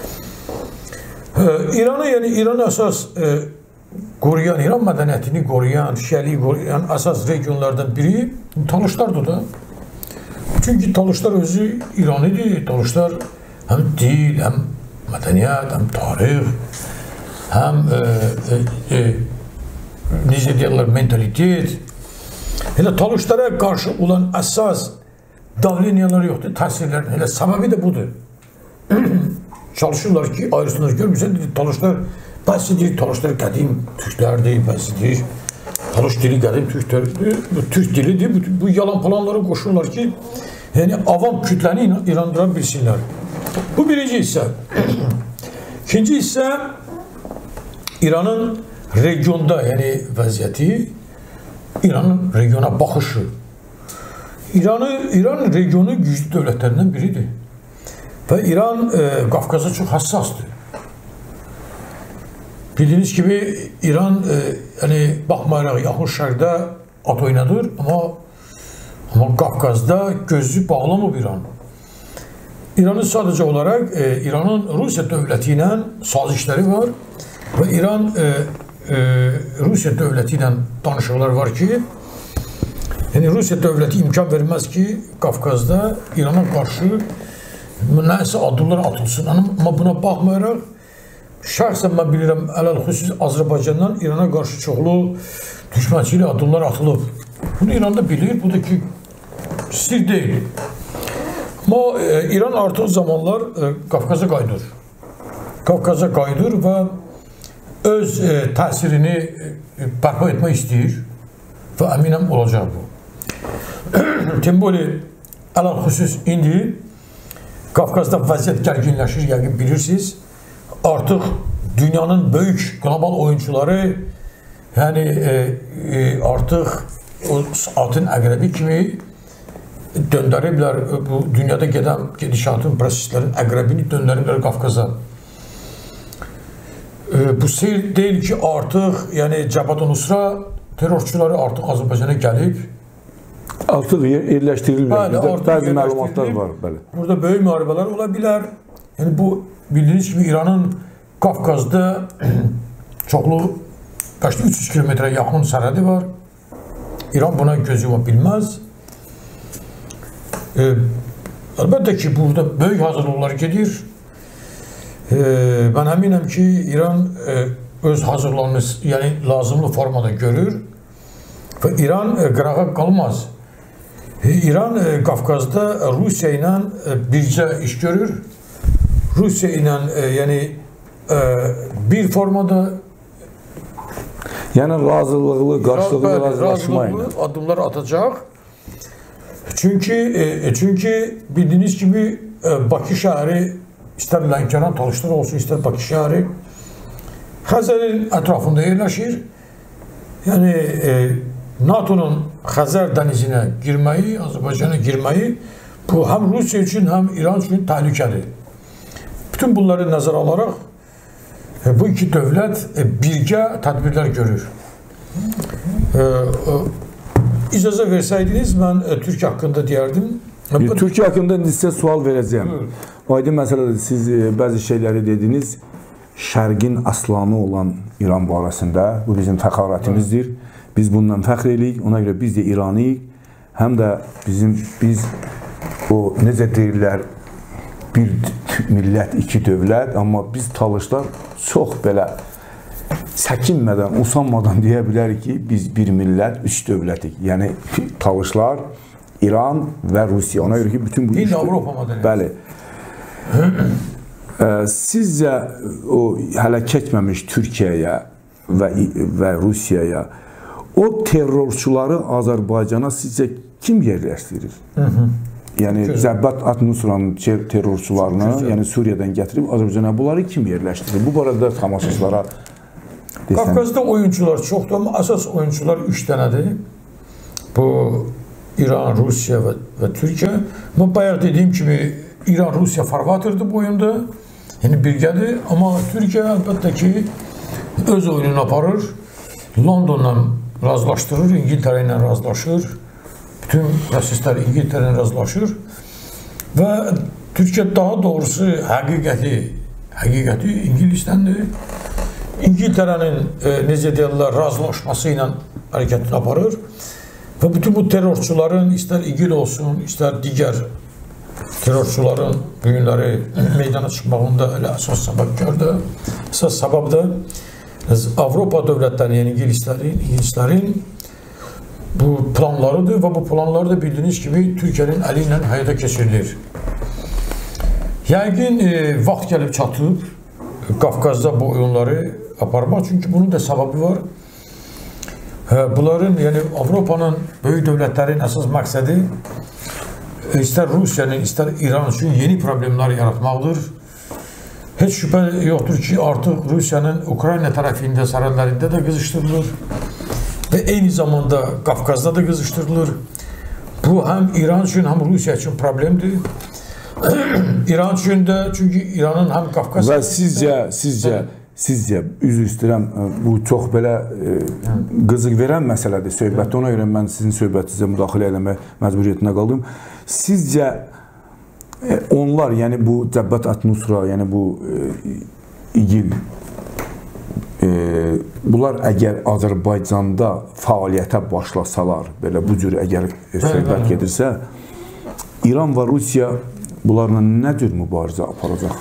[SPEAKER 2] İranı əsas qoruyan, İran mədəniyyətini qoruyan, şiəliyi qoruyan əsas regionlardan biri Talışlardır da. Çünki Talışlar özü İranidir, Talışlar həm dil, həm mədəniyyət, həm tarix, həm necə deyirlər, mentalitet. Elə Talışlara qarşı olan əsas davleniyalar yoxdur, təsirlər. Elə səbəbi də budur. Çalışırlar ki, ayrısınlar, görmürsən, Talışlar, bəzi deyir, Talışlar qədim türklərdir, bəzi deyir, Talış dili qədim türklərdir, türk dilidir. Bu yalan planlara qoşurlar ki, yəni avam kütləni inandıra bilsinlər. Bu birinci hissə. İkinci hissə, İranın regionda, yəni vəziyyəti, İranın regiona baxışı. İran regionu güclü dövlətlərindən biridir. Və İran Qafqaza çox həssasdır. Bildiyiniz kimi, İran baxmayaraq yaxın şərqdə at oynadır, amma Qafqazda gözü bağlamıb İran. İranın sadəcə olaraq İranın Rusiya dövləti ilə sazişləri var və İran Rusiya dövləti ilə danışıqlar var ki, yəni Rusiya dövləti imkan verməz ki, Qafqazda İrana qarşı nəsə addımlar atılsın. Amma buna baxmayaraq, şəxsən mən bilirəm, ələlxüsus Azərbaycandan İrana qarşı çoxlu düşmənçilik addımlar atılıb. Bunu İran da bilir, bu da ki, sir deyil. Amma İran artıq zamanlar Qafqaza qayıdır. Qafqaza qayıdır və öz təsirini bərpa etmək istəyir və əminəm olacaq bu. Temboli, ələlxüsus indi Qafqazda vəziyyət gərginləşir, yəqin bilirsiniz. Artıq dünyanın böyük qlobal oyuncuları, yəni artıq o saatın əqrəbi kimi döndəriblər, bu dünyada gedən gedişatın, proseslərin əqrəbini döndəriblər Qafqaza. Bu seyir deyil ki, artıq, yəni Cəbhət-i Nusra terrorçuları artıq Azərbaycana gəlib.
[SPEAKER 1] Artıq yerləşdirilmir, bəzi məlumatlar var.
[SPEAKER 2] Burada böyük müharibələr ola bilər. Yəni bu, bildiyiniz kimi İranın Qafqazda çoxlu, 300 kilometrə yaxın sərhədi var. İran buna göz yuma bilməz. Əlbəttə ki, burada böyük hazırlıqlar gedir. Mən əminəm ki, İran öz hazırlığını lazımlı formada görür və İran qırağa qalmaz. İran Qafqazda Rusiya ilə bircə iş görür. Rusiya ilə bir formada
[SPEAKER 1] razılıqlı, qarşılıqlı razılaşma ilə
[SPEAKER 2] addımlar atacaq. Çünki bildiyiniz kimi Bakı şəhəri, istər Lənkəran, Talışlar olsun, istər Bakı şəhəri Xəzərin ətrafında yerləşir. Yəni NATO'nun Xəzər dənizinə girməyi, Azərbaycana girməyi bu həm Rusiya üçün, həm İran üçün təhlükədir. Bütün bunları nəzərə alaraq bu iki dövlət birgə tədbirlər görür. İcazə versəydiniz, mən Türkiyə haqqında deyərdim.
[SPEAKER 1] Türkiyə haqqında sizə sual verəcəyim. Aydın məsələdir, siz bəzi şeyləri dediniz. Şərqin aslanı olan İran barəsində, bu bizim fəxarətimizdir. Biz bundan fəxr edirik, ona görə biz də İranıyıq. Həm də biz o, necə deyirlər, bir millət, iki dövlət, amma biz talışlar çox belə çəkinmədən, usanmadan deyə bilərik ki, biz bir millət, üç dövlətik. Yəni, talışlar, İran və Rusiya. Ona görə ki, bütün bu...
[SPEAKER 2] İndi Avropa modeli.
[SPEAKER 1] Bəli. Sizcə, o hələ keçməmiş Türkiyəyə və Rusiyaya, o terrorçuları Azərbaycana sizcə kim yerləşdirir? Yəni, Cəbbət At-Nusranın terrorçularını, yəni Suriyadan gətirib Azərbaycana bunları kim yerləşdirir? Bu barədə tamaşaçılara desəm.
[SPEAKER 2] Qafqazda oyuncular çoxdur, amma əsas oyuncular 3 dənədir. Bu, İran, Rusiya və Türkiyə. Mən bayaq dediyim kimi, İran-Rusiya farvatırdır bu oyunda. Yəni, birgədir. Amma Türkiyə əlbəttə ki, öz oyununu aparır. Londonla razılaşdırır, İngiltərə ilə razılaşır. Bütün rasistlər İngiltərə ilə razılaşır. Və Türkiyə daha doğrusu həqiqəti İngilisdəndir. İngiltərənin, necə deyirlər, razılaşması ilə hərəkətini aparır. Və bütün bu terrorçuların, istər İngil olsun, istər digər terrorçuların bugünləri meydana çıxmağında elə əsas səbəbkardır. Əsas səbəb də Avropa dövlətlərinin, yəni İngilislərin bu planlarıdır və bu planlar da bildiyiniz kimi Türkiyənin əli ilə həyata keçirilir. Yəqin vaxt gəlib çatıb Qafqazda bu oyunları aparmaq, çünki bunun da səbəbi var. Bunların, yəni Avropanın böyük dövlətlərin əsas məqsədi istər Rusiyanın, istər İran üçün yeni problemlər yaratmaqdır. Heç şübhə yoxdur ki, artıq Rusiyanın Ukrayna tərəfində, sərhədlərində də qızışdırılır və eyni zamanda Qafqazda da qızışdırılır. Bu, həm İran üçün, həm Rusiya üçün problemdir. İran üçün də, çünki İranın həm Qafqaz...
[SPEAKER 1] Və sizcə, üzr istəyirəm, bu çox belə qızıq verən məsələdir söhbətdə. Ona görə mən sizin söhbətinizə müdaxilə eləmək məcburiyyətinə qaldım. Sizcə, onlar, yəni bu Cəbbət At-Nusra, yəni bu İgil, bunlar əgər Azərbaycanda fəaliyyətə başlasalar, belə bu cür əgər söhbət gedirsə, İran və Rusiya bunlarla nə cür mübarizə aparacaq?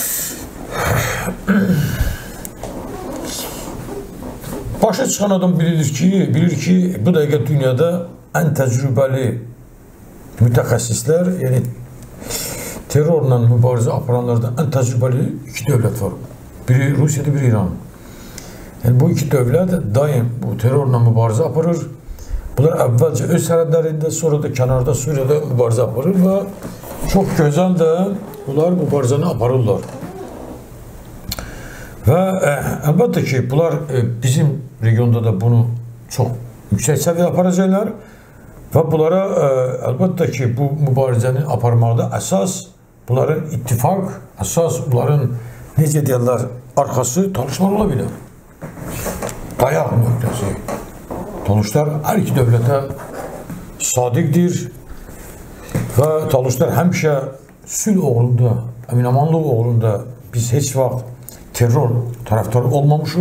[SPEAKER 2] Başa çıxan adam bilir ki, bu dəqiqə dünyada ən təcrübəli mütəxəssislər, yəni terrorla mübarizə aparanlardan ən təcrübəli iki dövlət var. Biri Rusiyadır, biri İran. Yəni bu iki dövlət daim bu terrorla mübarizə aparır. Bunlar əvvəlcə öz sərhədlərində, sonra da kənarda Suriyada mübarizə aparır və çox gözəl də bunlar mübarizəni aparırlar. Və əlbəttə ki, bunlar bizim regionda da bunu çox yüksək səviyyə aparacaqlar və bunlara əlbəttə ki, bu mübarizəni aparmaqda əsas bunların ittifaq, əsas bunların, necə deyirlər, arxası talışlar ola bilər. Dayaq nöqtəsi. Talışlar hər iki dövlətə sadiqdir və talışlar həmişə sülh uğrunda, əminamanlıq uğrunda biz heç vaxt terror tərəfdarı olmamışıq.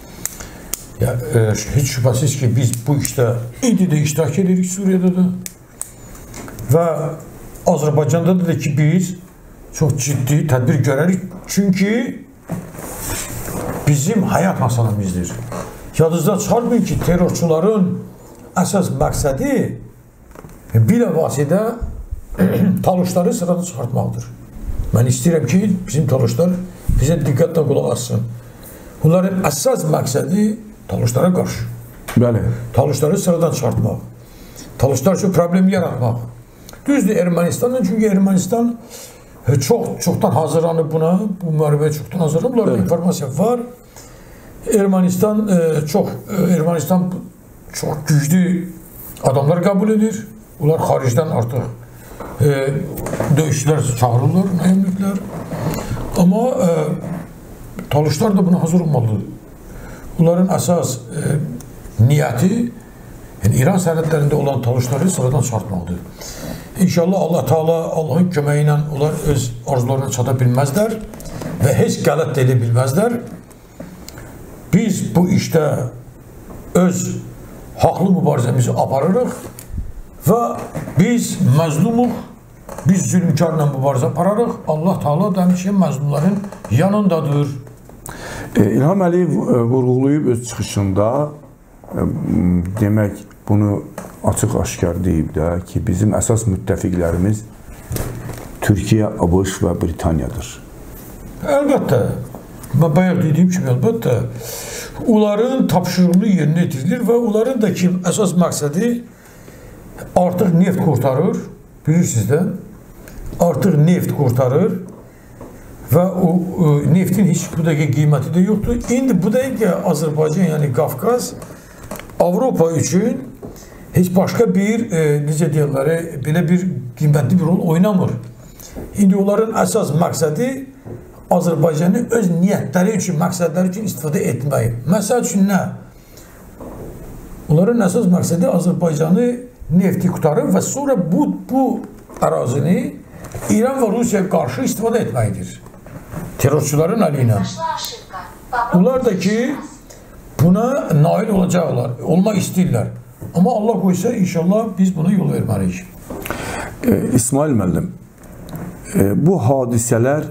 [SPEAKER 2] Heç şübhəsiz ki, biz bu işdə indi də iştirak edirik Suriyada da və Azərbaycanda da ki, biz çox ciddi tədbir görərik. Çünki bizim həyat məsələmizdir. Yadınızda çıxarmayın ki, terrorçuların əsas məqsədi bilavasitə talışları sıradan çıxartmaqdır. Mən istəyirəm ki, bizim talışlar bizə diqqətlə qulaq assın. Bunların əsas məqsədi talışlara qarşı.
[SPEAKER 1] Bəli.
[SPEAKER 2] Talışları sıradan çıxartmaq. Talışlar üçün problem yaratmaq. Düzdür Ermənistanla, çünki Ermənistan çoxdan hazırlanıb buna, bu müharibəyə çoxdan hazırlanıb. Bunlarda informasiya var Ermənistan Ermənistan çox güclü adamlar qəbul edir. Onlar xaricdən artıq döyüşçülər çağırırlar, mühimliklər. Amma talışlar da buna hazır olmalıdır. Onların əsas niyyəti, yəni İran sərhədlərində olan talışları sıradan çıxartmalıdır. İnşallah Allah Teala Allahın köməyi ilə onlar öz arzularına çata bilməzlər və heç qələt də edə bilməzlər. Biz bu işdə öz haqlı mübarizəmizi aparırıq və biz məzlumuq, biz zülmkarla mübarizə apararıq. Allah Teala da həmişə məzlumların yanındadır.
[SPEAKER 1] İlham Əliyev vurğulayıb öz çıxışında demək bunu açıq-aşkar deyib də ki, bizim əsas müttəfiqlərimiz Türkiyə, ABŞ və Britaniyadır.
[SPEAKER 2] Əlbəttə, mən bayaq dediyim kimi, əlbəttə, onların tapşırığını yerinə yetirilir və onların da ki, əsas məqsədi artıq neft qurtarır, bilirsiniz də, artıq neft qurtarır və o neftin heç bu dəqiqə qiyməti də yoxdur. İndi bu dəqiqə Azərbaycan, yəni Qafqaz, Avropa üçün heç başqa bir, necə deyirlər, belə bir qiymətli bir rol oynamır. İndi onların əsas məqsədi Azərbaycanı öz niyyətləri üçün, məqsədləri üçün istifadə etməyi. Məsəl üçün nə? Onların əsas məqsədi Azərbaycanı nefti qutarır və sonra bu ərazini İran və Rusiyaya qarşı istifadə etməyidir. Terrorçuların əleyhinə. Onlar da ki, buna nail olacaqlar, olmaq istəyirlər. Amma Allah qoysa, inşallah biz buna yol verməliyik.
[SPEAKER 1] İsmail müəllim, bu hadisələr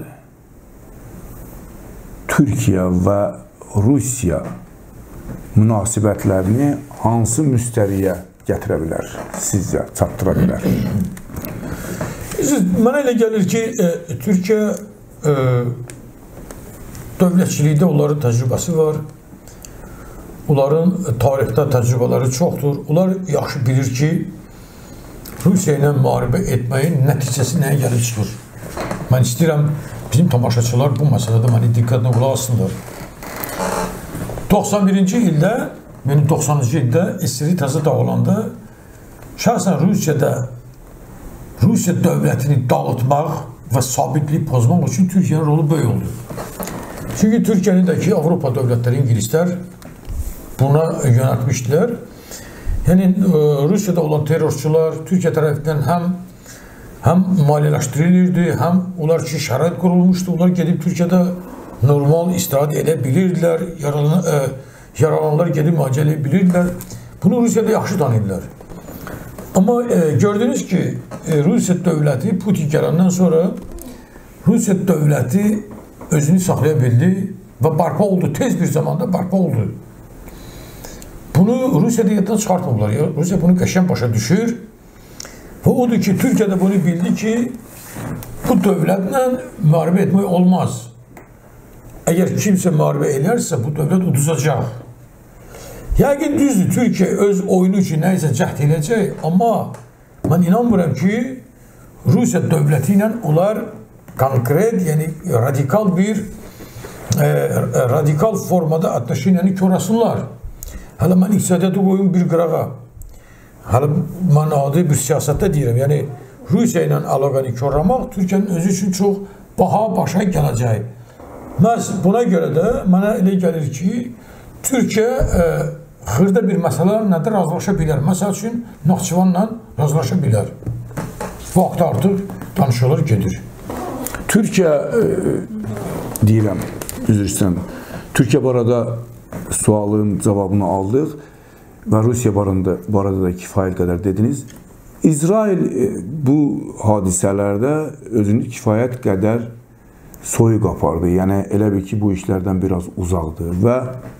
[SPEAKER 1] Türkiyə və Rusiya münasibətlərini hansı müstəviyə gətirə bilər, sizcə çatdıra bilər?
[SPEAKER 2] Mənə elə gəlir ki, Türkiyə dövlətçilikdə onların təcrübəsi var. Onların tarixdə təcrübələri çoxdur. Onlar yaxşı bilir ki, Rusiya ilə müharibə etməyin nəticəsi nəyə gəlib çıxır. Mən istəyirəm, bizim tamaşaçılar bu məsələdə məni diqqətlə qulaq asınlar. 91-ci ildə, yəni 90-cı ildə SSR təzə dağılanda şəxsən Rusiya dövlətini dağıtmaq və sabitliyi pozmaq üçün Türkiyənin rolu böyük oldu. Çünki Türkiyədəki Avropa dövlətləri, İngilislər buna yönəltmişdilər. Yəni, Rusiyada olan terrorçular Türkiyə tərəfindən həm maliyyələşdirilirdi, həm onlar ki, şərait qurulmuşdu. Onlar gedib Türkiyədə normal istirahət edə bilirdilər, yaralananlar gedib müalicə edə bilirdilər. Bunu Rusiyada yaxşı tanıyırlar. Amma gördünüz ki, Rusiya dövləti Putin gələndən sonra Rusiya dövləti özünü saxlaya bildi və barpa oldu, tez bir zamanda barpa oldu. Bunu Rusiyada yaddan çıxartmırlar. Rusiya bunu qəşəng başa düşür və odur ki, Türkiyədə bunu bildi ki, bu dövlətlə müharibə etmək olmaz. Əgər kimsə müharibə edərsə, bu dövlət uduzacaq. Yəqin düzdür, Türkiyə öz oyunu üçün nəyisə cəhd edəcək, amma mən inanmıram ki, Rusiya dövləti ilə onlar konkret, yəni radikal formada отношениyanı korasınlar. Hələ mən iqtisadiyyatı qoyum bir qırağa. Hələ mən adi bir siyasətdə deyirəm, yəni Rusiya ilə əlaqəni korlamaq Türkiyənin özü üçün çox baha başa gələcək. Məhz buna görə də mənə elə gəlir ki, Türkiyə xırda bir məsələlərlə də razılaşa bilər. Məsəl üçün, Naxçıvanla razılaşa bilər. Vaxtı artıq danışıqlar gedir.
[SPEAKER 1] Türkiyə, deyirəm, üzr istəyirəm, Türkiyə barədə sualın cavabını aldıq və Rusiya barədə da kifayət qədər dediniz. İsrail bu hadisələrdə özünü kifayət qədər soyuq apardı. Yəni, elə bir ki, bu işlərdən biraz uzaqdır və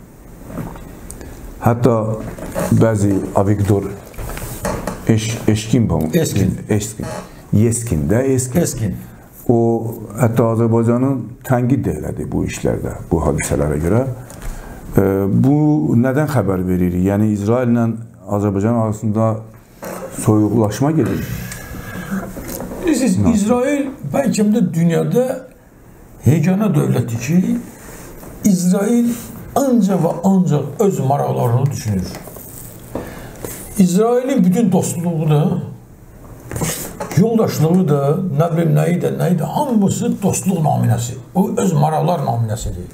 [SPEAKER 1] hətta bəzi Avigdor Yeskin o, hətta Azərbaycanın tənqid elədi bu işlərdə, bu hadisələrə görə. Bu nədən xəbər verir? Yəni, İsraillə Azərbaycan arasında soyuqlaşma gedir.
[SPEAKER 2] İsrail bəlkə də dünyada yeganə dövlətdir ki, İsrail ancaq və ancaq öz maraqlarını düşünür. İsrailin bütün dostluğu da, yoldaşlığı da, nə bilim nəyi də, hamısı dostluq naminəsi. O öz maraqlar naminəsidir.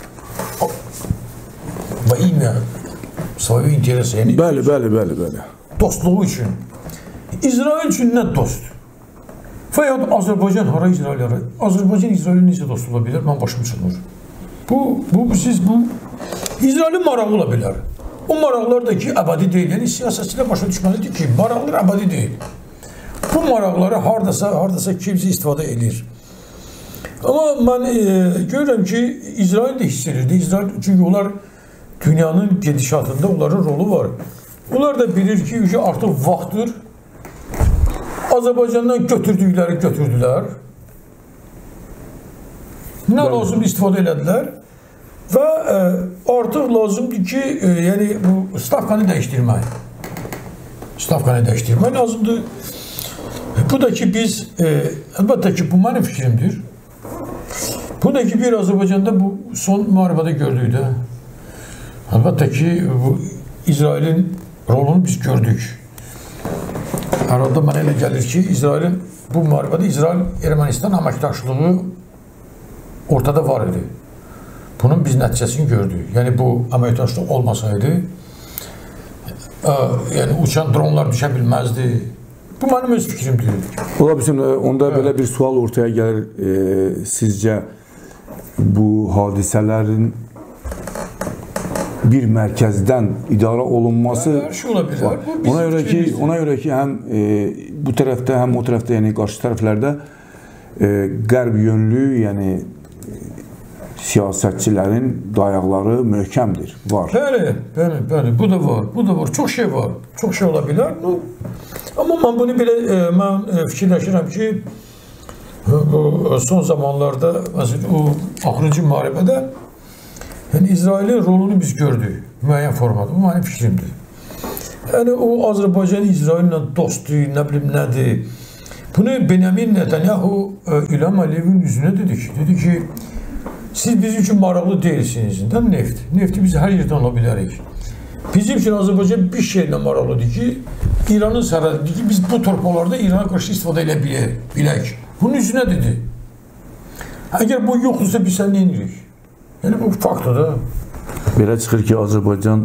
[SPEAKER 2] Və imya, sahibi interes, yəni.
[SPEAKER 1] Bəli.
[SPEAKER 2] Dostluğu üçün. İsrail üçün nə dost? Və ya Azərbaycan hara İsrail hara? Azərbaycan İsrailin necə dost ola bilər? Mən başım çıxmır. Bu İsrailin marağı ola bilər. O maraqlar da ki, əbədi deyil. Yəni, siyasətçilər başa düşməlidir ki, maraqlar əbədi deyil. Bu maraqları haradasa kimsə istifadə edir. Amma mən görürəm ki, İsrail də hiss edirdi. Çünki onlar dünyanın gedişatında onların rolu var. Onlar da bilir ki, artıq vaxtdır. Azərbaycandan götürdükləri götürdülər. Nə lazım istifadə elədilər. Və artıq lazımdır ki, yəni bu stavkanı dəyişdirmək. Stavkanı dəyişdirmək lazımdır. Bu da ki biz, əlbəttə ki, bu mənim fikrimdir. Bu da ki, bir Azərbaycanda bu son müharibədə gördük də. Əlbəttə ki, bu İsrailin rolunu biz gördük. Hər halda mənə elə gəlir ki, İsrailin bu müharibədə İsrail-Ermənistan əməkdaşlığı ortada var idi. Bunun biz nəticəsini gördük. Yəni bu əməkdaşlıq olmasaydı, yəni uçan dronlar düşə bilməzdi. Bu mənim öz fikrimdir.
[SPEAKER 1] Ola bilsin, onda belə bir sual ortaya gəlir. Sizcə bu hadisələrin bir mərkəzdən idarə olunması ona görə ki həm bu tərəfdə, həm o tərəfdə, yəni qarşı tərəflərdə qərb yönlü, yəni siyasətçilərin dayaqları möhkəmdir, var.
[SPEAKER 2] Bəli, bu da var, çox şey var, çox şey ola bilər. Amma mən bunu belə, mən fikirləşirəm ki, son zamanlarda, məsələn, o axırıncı müharibədə, yəni İsrailin rolunu biz gördük, müəyyən formada, bu mənim fikrimdir. Yəni o Azərbaycan İsraillə dostdur, nə bilim nədir. Bunu Benyamin Netanyahu İlham Əliyevin üzünə dedi ki, siz bizim üçün maraqlı deyilsiniz. Neft. Nefti biz hər yerdən ala bilərik. Bizim üçün Azərbaycan bir şeylə maraqlıdır ki, İranın sərhədidir ki, biz bu torpaqlarda İrana qarşı istifadə edə bilək. Bunun üzünə dedi. Əgər bu yoxdursa biz sən nə edirik? Yəni bu faktdır da.
[SPEAKER 1] Belə çıxır ki, Azərbaycan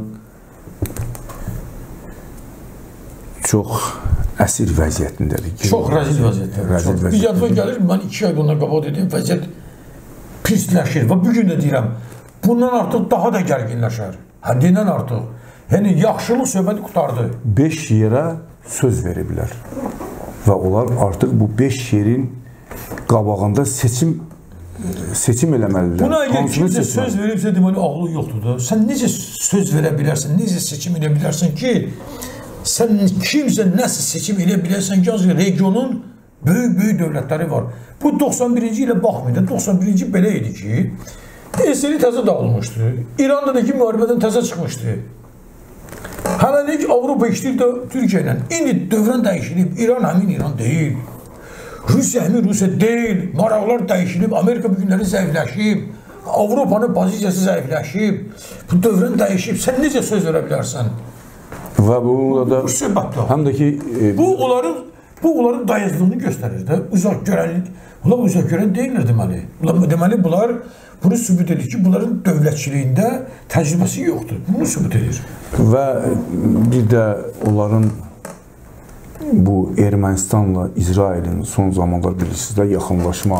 [SPEAKER 1] çox əsir vəziyyətindədir.
[SPEAKER 2] Çox rəzil vəziyyətdədir. Bir yadıma gəlir, mən 2 ay bundan qabaq dediyim vəziyyət pisləşir və bugün də deyirəm, bundan artıq daha da gərginləşər. Həddindən artıq. Yəni, yaxşılıq söhbəti qutardı.
[SPEAKER 1] 5 yerə söz veriblər və onlar artıq bu 5 yerin qabağında seçim eləməlidirlər.
[SPEAKER 2] Buna əgər kimsə söz veribsə, deməli, ağlı yoxdur da. Sən necə söz verə bilərsən, necə seçim edə bilərsən ki, sən kimsə nəsə seçim edə bilərsən ki, regionun böyük dövlətləri var. Bu 91-ci ilə baxmayın. 91-ci belə idi ki, SSR təzə dağılmışdı. İrandakı müharibədən təzə çıxmışdı. Hələlik Avropa işləyir də Türkiyə ilə. İndi dövrən dəyişilib. İran həmin İran deyil. Rusiya həmin Rusiya deyil. Maraqlar dəyişilib. Amerika bugünləri zəifləşib. Avropanın pozisiyası zəifləşib. Bu dövrən dəyişib. Sən necə söz verə bilərsən?
[SPEAKER 1] Və bununla da həm də ki
[SPEAKER 2] bu onların dayazlığını göstərir də. Uzaq görən deyirlər deməli. Deməli bunlar bunu sübut edir ki, bunların dövlətçiliyində təcrübəsi yoxdur. Bunu sübut edir.
[SPEAKER 1] Və bir də onların bu Ermənistanla İsrailin son zamanlar bilirsiniz də yaxınlaşma,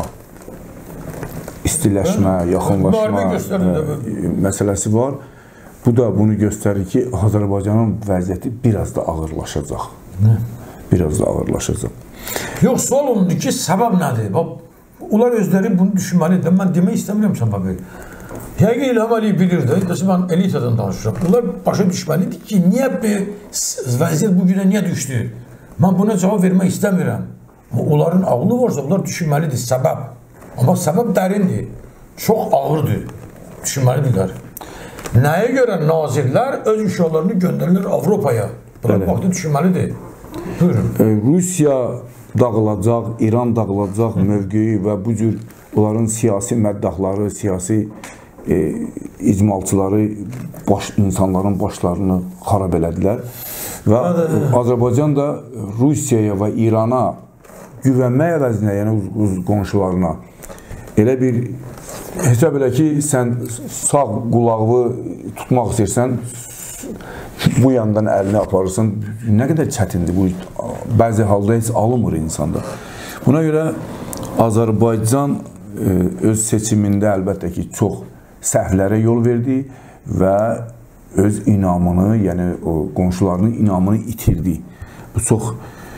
[SPEAKER 1] istiləşmə, yaxınlaşma məsələsi var. Bu da bunu göstərir ki, Azərbaycanın vəziyyəti biraz da ağırlaşacaq. Biraz da ağırlaşacaq.
[SPEAKER 2] Yox, sual olundu ki, səbəb nədir? Onlar özləri bunu düşünməlidir. Mən demək istəmirəm səbəbi. Yəqin İlham Əliyev bilir də, mən elitadan danışıram. Onlar başa düşməlidir ki, niyə vəziyyət bugünə niyə düşdü? Mən buna cavab vermək istəmirəm. Onların ağlı varsa, onlar düşünməlidir, səbəb. Amma səbəb dərindir, çox ağırdır, düşünməlidirlər. Nəyə görə nazirlər öz uşaqlarını göndərirlər Avropaya? Bunlar vaxtı düşünməlidir. Buyurun.
[SPEAKER 1] Rusiya dağılacaq, İran dağılacaq mövqeyi və bu cür onların siyasi məddahları, siyasi icmalçıları insanların başlarını xarab elədilər və Azərbaycan da Rusiyaya və İrana güvənmək əvəzinə, yəni öz qonşularına elə bir hesab elə ki, sən sağ qulağı tutmaq istəyirsən, bu yandan əlini aparırsan, nə qədər çətindir bu, bəzi halda heç alınmır insanda. Buna görə Azərbaycan öz seçimində əlbəttə ki, çox səhvlərə yol verdi və öz inamını, yəni o qonşularının inamını itirdi. Bu çox...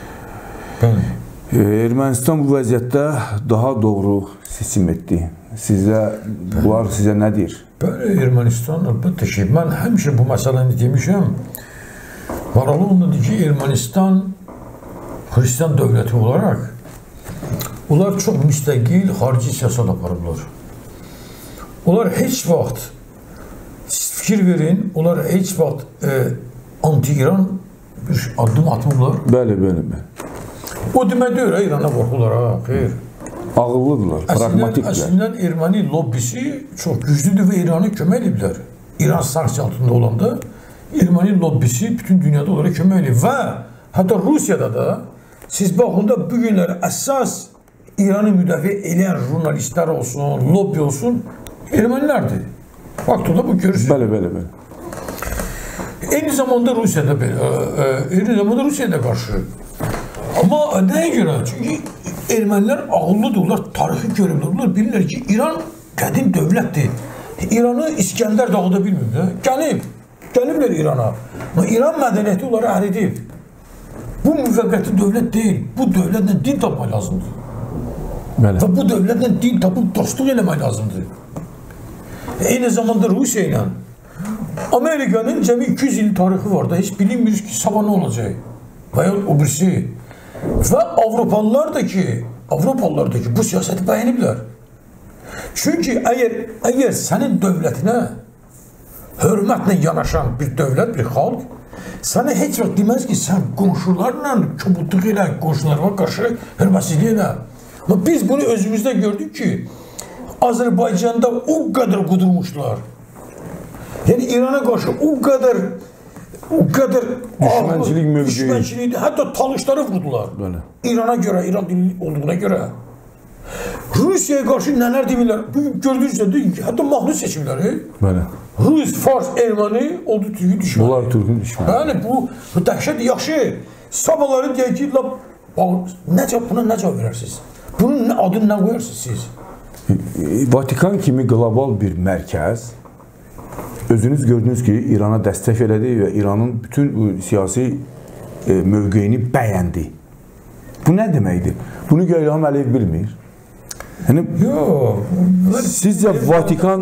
[SPEAKER 1] Ermənistan bu vəziyyətdə daha doğru seçim etdi. Bunlar sizə nə deyir?
[SPEAKER 2] Bəli, Ermənistan, əlbəttə ki, mən həmişə bu məsələni demişəm. Maraqlı ondadır ki, Ermənistan Hristiyan dövləti olaraq onlar çox müstəqil xarici siyasət aparıblar. Onlar heç vaxt, siz fikir verin, onlar heç vaxt anti-İran bir addım atmırlar.
[SPEAKER 1] Bəli.
[SPEAKER 2] O demək deyir, İrana qorxurlar, xeyr.
[SPEAKER 1] Ağıllıdırlar, pragmatiklər.
[SPEAKER 2] Əslində erməni lobbisi çox güclüdür və İranı kömək ediblər. İran sanksiya altında olanda erməni lobbisi bütün dünyada onlara kömək edib və hətta Rusiyada da siz baxında bu günlər əsas İranı müdafiə edən jurnalistlər olsun, lobby olsun, ermənilərdir. Faktördə bu görürsünüz.
[SPEAKER 1] Bəli.
[SPEAKER 2] Eyni zamanda Rusiyada qarşı. Amma nəyə görə? Çünki ermənilər ağıllıdırlar, tarixi görürlər, bilirlər ki, İran qədim dövlətdir. İranı İskəndər dağıda bilmir. Gəliblər İrana. Amma İran mədəniyyəti onları əridib. Bu müvəqqəti dövlət deyil, bu dövlətlə din tapmaq lazımdır.
[SPEAKER 1] Bəli.
[SPEAKER 2] Və bu dövlətlə din tapıb dostluq eləmək lazımdır. Eyni zamanda Rusiya ilə Amerikanın cəmi 200 il tarixi var da, heç bilinmir ki, sabah nə olacaq və ya o birisi. Və Avropalılar da ki, bu siyasəti bəyəniblər. Çünki əgər sənin dövlətinə hörmətlə yanaşan bir dövlət, bir xalq, sənə heç vaxt deməz ki, sən qonşularla kobudluq elə, qonşularına qarşı hörmətsizlik elə. Amma biz bunu özümüzdə gördük ki, Azərbaycanda o qədər qudurmuşlar. Yəni İrana qarşı o qədər
[SPEAKER 1] düşmənçilik mövqeyi.
[SPEAKER 2] Düşmənçilikdir. Hətta talışları vurdular. Böyle. İrana görə, İran dili olduğuna görə. Rusiyaya qarşı nələr demirlər? Bugün gördüyünüz hətta mahnı seçimləri.
[SPEAKER 1] Böyle.
[SPEAKER 2] Rus, Fars, Erməni oldu Türk'ün düşmanı.
[SPEAKER 1] Bunlar Türk'ün düşmanı.
[SPEAKER 2] Yəni bu dəhşət yaxşı. Sabahları deyək ki, buna nə cavab verərsiniz? Bunun adını nə qoyarsınız siz?
[SPEAKER 1] Vatikan kimi qlobal bir mərkəz özünüz gördünüz ki, İrana dəstək elədi və İranın bütün siyasi mövqeyini bəyəndi. Bu nə deməkdir? Bunu İlham Əliyev bilmir.
[SPEAKER 2] Yox.
[SPEAKER 1] Sizcə Vatikan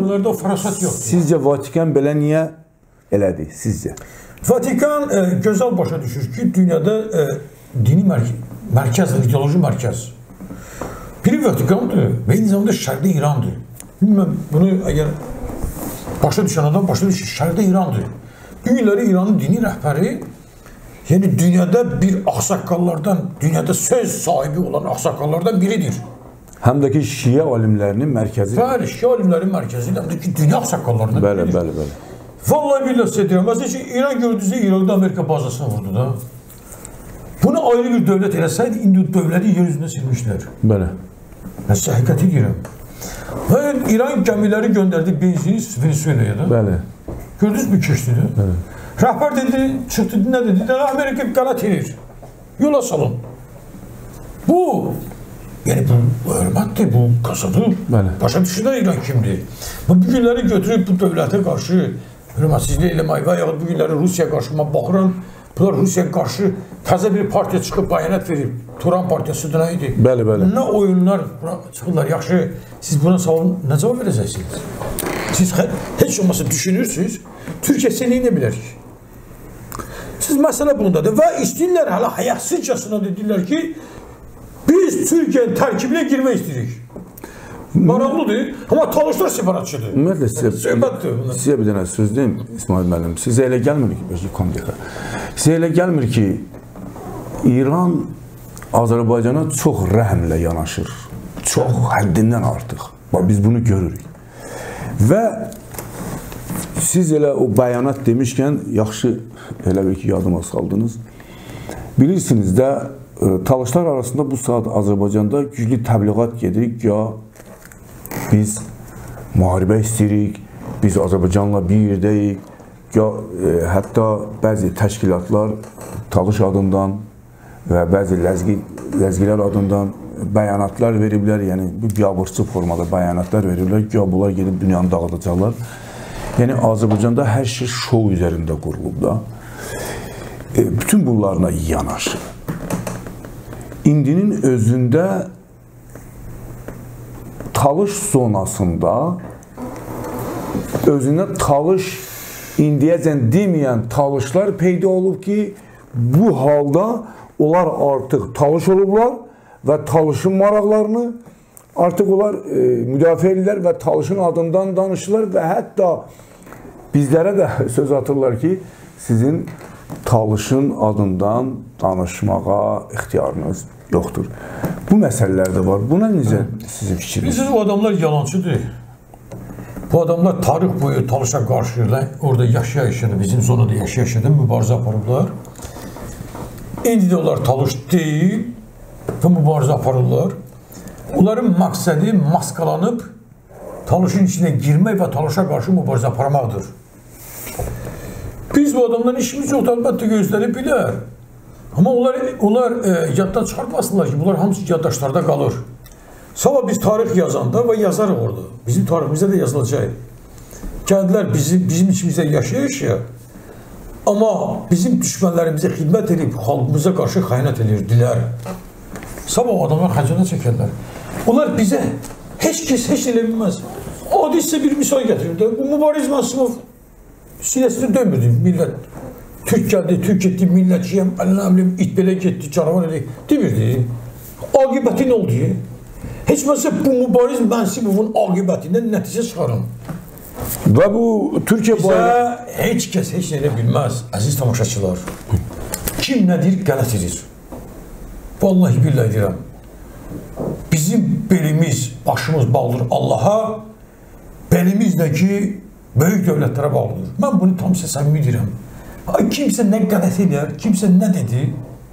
[SPEAKER 1] belə niyə elədi sizcə?
[SPEAKER 2] Vatikan gözəl başa düşür ki, dünyada dini mərkəzdir, ideoloji mərkəz. Biri Vatikandır və eyni zamanda şərqdə İrandır. Bilməm, bunu əgər başa düşən adam başa düşür, şərqdə İrandır. Bugünləri İranın dini rəhbəri, yəni dünyada bir ağsaqqallardan, dünyada söz sahibi olan ağsaqqallardan biridir.
[SPEAKER 1] Həm də ki, Şiə alimlərinin mərkəzi.
[SPEAKER 2] Bəli, Şiə alimlərinin mərkəzi, həm də ki, dünya ağsaqqallarından biridir.
[SPEAKER 1] Bəli.
[SPEAKER 2] Vallahi billah sizə deyirəm, məsələn ki, İran gördüyünüzdə İraqda Amerika bazasını vurdu da. Bunu ayrı bir dövlət eləsəydi, indi dövləti yer üzündə silmişlər.
[SPEAKER 1] Bəli.
[SPEAKER 2] Mən sizə həqiqəti deyirəm. Və İran gəmiləri göndərdi benzini Venezuela'ya da.
[SPEAKER 1] Bəli.
[SPEAKER 2] Gördünüz mü keçdini? Rəhbər dedi, çıxdı, nə dedi? Amerika qanat erir. Yola salın. Bu, yəni bu hörmətdir, bu qasadır. Başa düşürlər İran kimdir. Bu günləri götürüb bu dövlətə qarşı hörmətsizlik eləmək və yaxud bu günləri Rusiya qarşı baxıram. Bunlar Rusiyaya qarşı təzə bir partiya çıxıb bəyanat verib. Turan partiyası da nə idi?
[SPEAKER 1] Bəli.
[SPEAKER 2] Nə oyunlar çıxırlar, yaxşı. Siz buna nə cavab verəcəksiniz? Siz heç olmasa düşünürsünüz, Türkiyə seni nə bilər ki? Siz məsələ bundadır və istəyirlər, hələ həyasızcasına dedilər ki, biz Türkiyənin tərkibinə girmək istəyirik. Maraqlıdır, amma talışlar separatçıdır.
[SPEAKER 1] Ümumiyyətlə, sizə bir dənə söz deyim, İsmail müəllim. Sizə elə gəlmir ki, İran Azərbaycana çox rəhmlə yanaşır. Çox həddindən artıq. Biz bunu görürük. Və siz elə o bəyanat demişkən, yaxşı elə bir ki, yadıma saldınız. Bilirsiniz də, talışlar arasında bu saat Azərbaycanda güclü təbliğat gedir. Ya biz müharibə istəyirik, biz Azərbaycanla bir yerdəyik. Ya hətta bəzi təşkilatlar talış adından və bəzi ləzgilər adından bəyanatlar veriblər, yəni bu biabırçı formada bəyanatlar veriblər ki, bunlar gedib dünyanı dağıdacaqlar. Yəni Azərbaycanda hər şey şou üzərində qurulub da. Bütün bunlarla yanaşı. İndinin özündə talış zonasında özündə talış indiyəcən deməyən talışlar peyda olub ki, bu halda onlar artıq talış olublar və talışın maraqlarını artıq onlar müdafiə edirlər və talışın adından danışırlar və hətta bizlərə də söz atırlar ki, sizin talışın adından danışmağa ixtiyarınız yoxdur. Bu məsələlər də var. Buna necə sizin fikriniz?
[SPEAKER 2] Bilirsiniz, o adamlar yalancıdır. Bu adamlar tarix boyu talışa qarşı orada yaşayışını, bizim zonada yaşayışını mübarizə aparırlar. İndi də onlar talış deyil və mübarizə aparırlar. Onların məqsədi maskalanıb talışın içine girmək və talışa qarşı mübarizə aparmaqdır. Biz bu adamların işimiz yoxdur, əlbəttə gözləri bilər. Amma onlar yaddan çıxartmasınlar ki, bunlar hamısı yaddaşlarda qalır. Sabah biz tarix yazanda və yazarıq orada. Bizim tariximizdə də yazılacaq. Gəldilər bizim içimizdə yaşayışa, amma bizim düşmənlərimizə xidmət edib, xalqımıza qarşı xəyanət edirdilər. Sabah adamlar xəcalət çəkərlər. Onlar bizə heç kəs heç elə bilməz. Adi sizə bir misal gətirir. Bu Mübariz Məsumov sinəsini dönmürdü millət. Türk gəldi, Türk getdi, millətçiyəm, it belə getdi, canavar elə demirdi. Aqibəti nə oldu? Heç məsələ bu Mübariz Məsumovun aqibətindən nəticə çıxarın.
[SPEAKER 1] Və bu Türkiyə
[SPEAKER 2] bayrağı heç kəs heç nə bilməz, əziz tamaşaçılar. Kim nə deyir, qələt edir. Vallahi billahi deyirəm. Bizim belimiz, başımız bağlıdır Allaha, belimizdəki böyük dövlətlərə bağlıdır. Mən bunu tam sizə səmimi deyirəm. Kimsə nə qələt edir, kimsə nə dedi,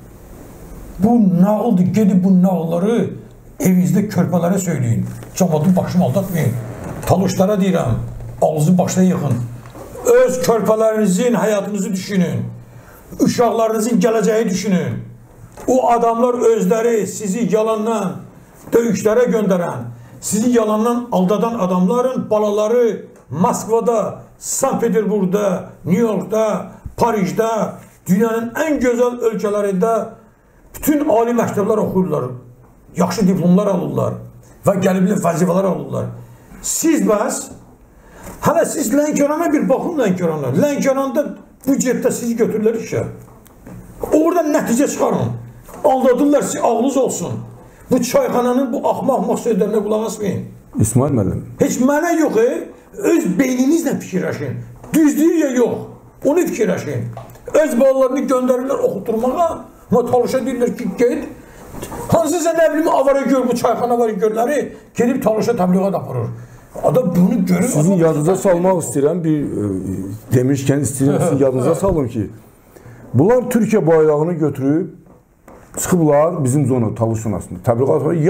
[SPEAKER 2] bu nağıldır, gedib bu nağılları evinizdə körpələrə söyləyin. Camaatın başını aldatmayın. Talışlara deyirəm, ağzını başına yıxın. Öz körpələrinizin həyatınızı düşünün. Uşaqlarınızın gələcəyi düşünün. O adamlar özləri sizi yalandan döyüşlərə göndərən, sizi yalandan aldadan adamların balaları Moskvada, Sankt-Peterburgda, New Yorkda, Parijdə, dünyanın ən gözəl ölkələrində bütün ali məktəblər oxuyurlar, yaxşı diplomlar alırlar və gəlibli vəzifələr alırlar. Siz bəs, hələ siz Lənkərana bir baxın Lənkərana. Lənkəranda büdcətdə sizi götürürlər işə. Orada nəticə çıxarın. Aldadırlar, siz ağlınız olsun. Bu çayxananın bu axmaq sözlərinə qulaq asmayın.
[SPEAKER 1] İsmail müəllim.
[SPEAKER 2] Heç mənə yox, öz beyninizlə fikirləşin. Düzdür ya yox, onu fikirləşin. Öz balalarını göndərirlər oxuturmağa, amma talışa deyirlər ki, get. Hansısa nə bilim avara gör, bu çayxana var görləri, gedib talışa təbliğat aparır. Adam bunu görür.
[SPEAKER 1] Sizin yadınıza salmaq istəyirəm, demişkən istəyirəm sizin yadınıza salın ki, bunlar Türkiyə bayrağını götürüb, çıxıblar bizim zona, talış zonasında. Təbliğat var.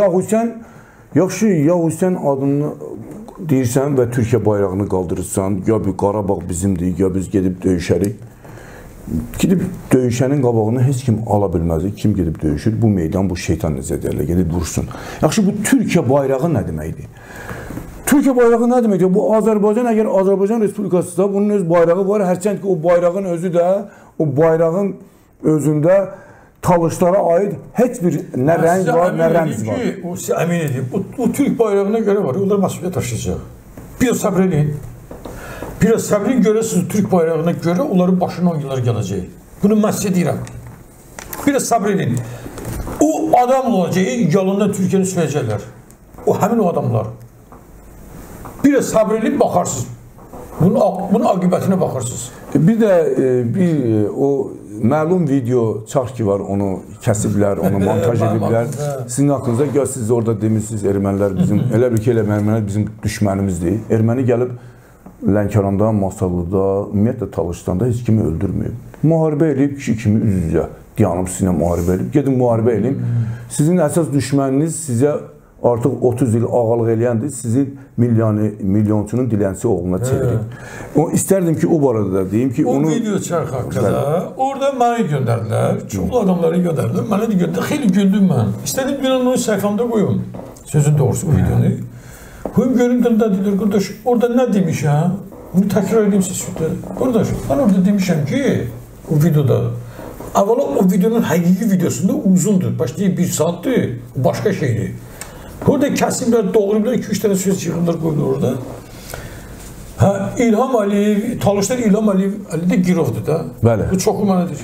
[SPEAKER 1] Yaxşı, ya Hüseyn adını deyirsən və Türkiyə bayrağını qaldırırsan, ya bir Qarabağ bizimdir, ya biz gedib döyüşərik. Gedib döyüşənin qabağını heç kim ala bilməzdir. Kim gedib döyüşür? Bu meydan, bu şeytan necə deyərlər, gedib vursun. Yaxşı, bu Türkiyə bayrağı nə deməkdir? Türkiyə bayrağı nə deməkdir? Bu Azərbaycan, əgər Azərbaycan Respublikasısa, bunun öz bayrağı var. Hərçənd ki, o bayrağın özü də, o bayrağın özündə talışlara aid heç bir nə rəng var, nə rəmz var.
[SPEAKER 2] O sizə əmin edeyim, o Türk bayrağına görə var, onlar məsuliyyət daşıyacaq. Biraz səbr edin. Biraz səbrin görəsiniz Türk bayrağına görə onların başına yıllar gələcək. Bunu mən sizə deyirəm. Biraz səbr edin. O adam olacağı yalından Türkiyəni sürəcəklər. O həmin o adamlar. Biraz səbr edin, baxarsınız. Bunun aqibətinə baxırsınız.
[SPEAKER 1] Bir də o məlum video çarx ki var, onu kəsiblər, onu montaj ediblər. Sizin haqqınızda gəl siz orada demirsiniz ermənilər bizim, elə bir ki elə ermənilər bizim düşmənimizdir. Erməni gəlib Lənkəranda, Masallıda, ümumiyyətlə Talışstanda heç kimi öldürməyib. Müharibə edib, kişi kimi üz-üzə dayanıb sizinlə müharibə edib. Gedin müharibə edin. Sizin əsas düşməniniz sizə artıq 30 il ağalıq eləyəndir, sizin milyonçunun dilənçisi oğluna çevirib. İstərdim ki, o barədə də deyim ki, onu...
[SPEAKER 2] O video çarx haqqında, orada məni göndərdilər, çoxlu adamları göndərdilər, mənə də göndərdilər, xeyli güldüm mən. İstədim bir onu səhifəmdə qoyum, sözün doğrusu o videonu. Qoyum görün də deyirlər, qardaş, orada nə demişəm? Bunu təkrar edeyim siz şurada. Qardaş, mən orada demişəm ki, o videoda, əvvəla o videonun həqiqi videosunda uzundur, başlayıb 1 saatdır, başqa şeydir. Orada kəsimlər, doğrublar, 2-3 dənə söz çıxırlar, qoyulur orada. İlham Əliyev, Talışlar İlham Əliyev, Əli də girovdur da.
[SPEAKER 1] Bəli.
[SPEAKER 2] Bu çoxu mənədir.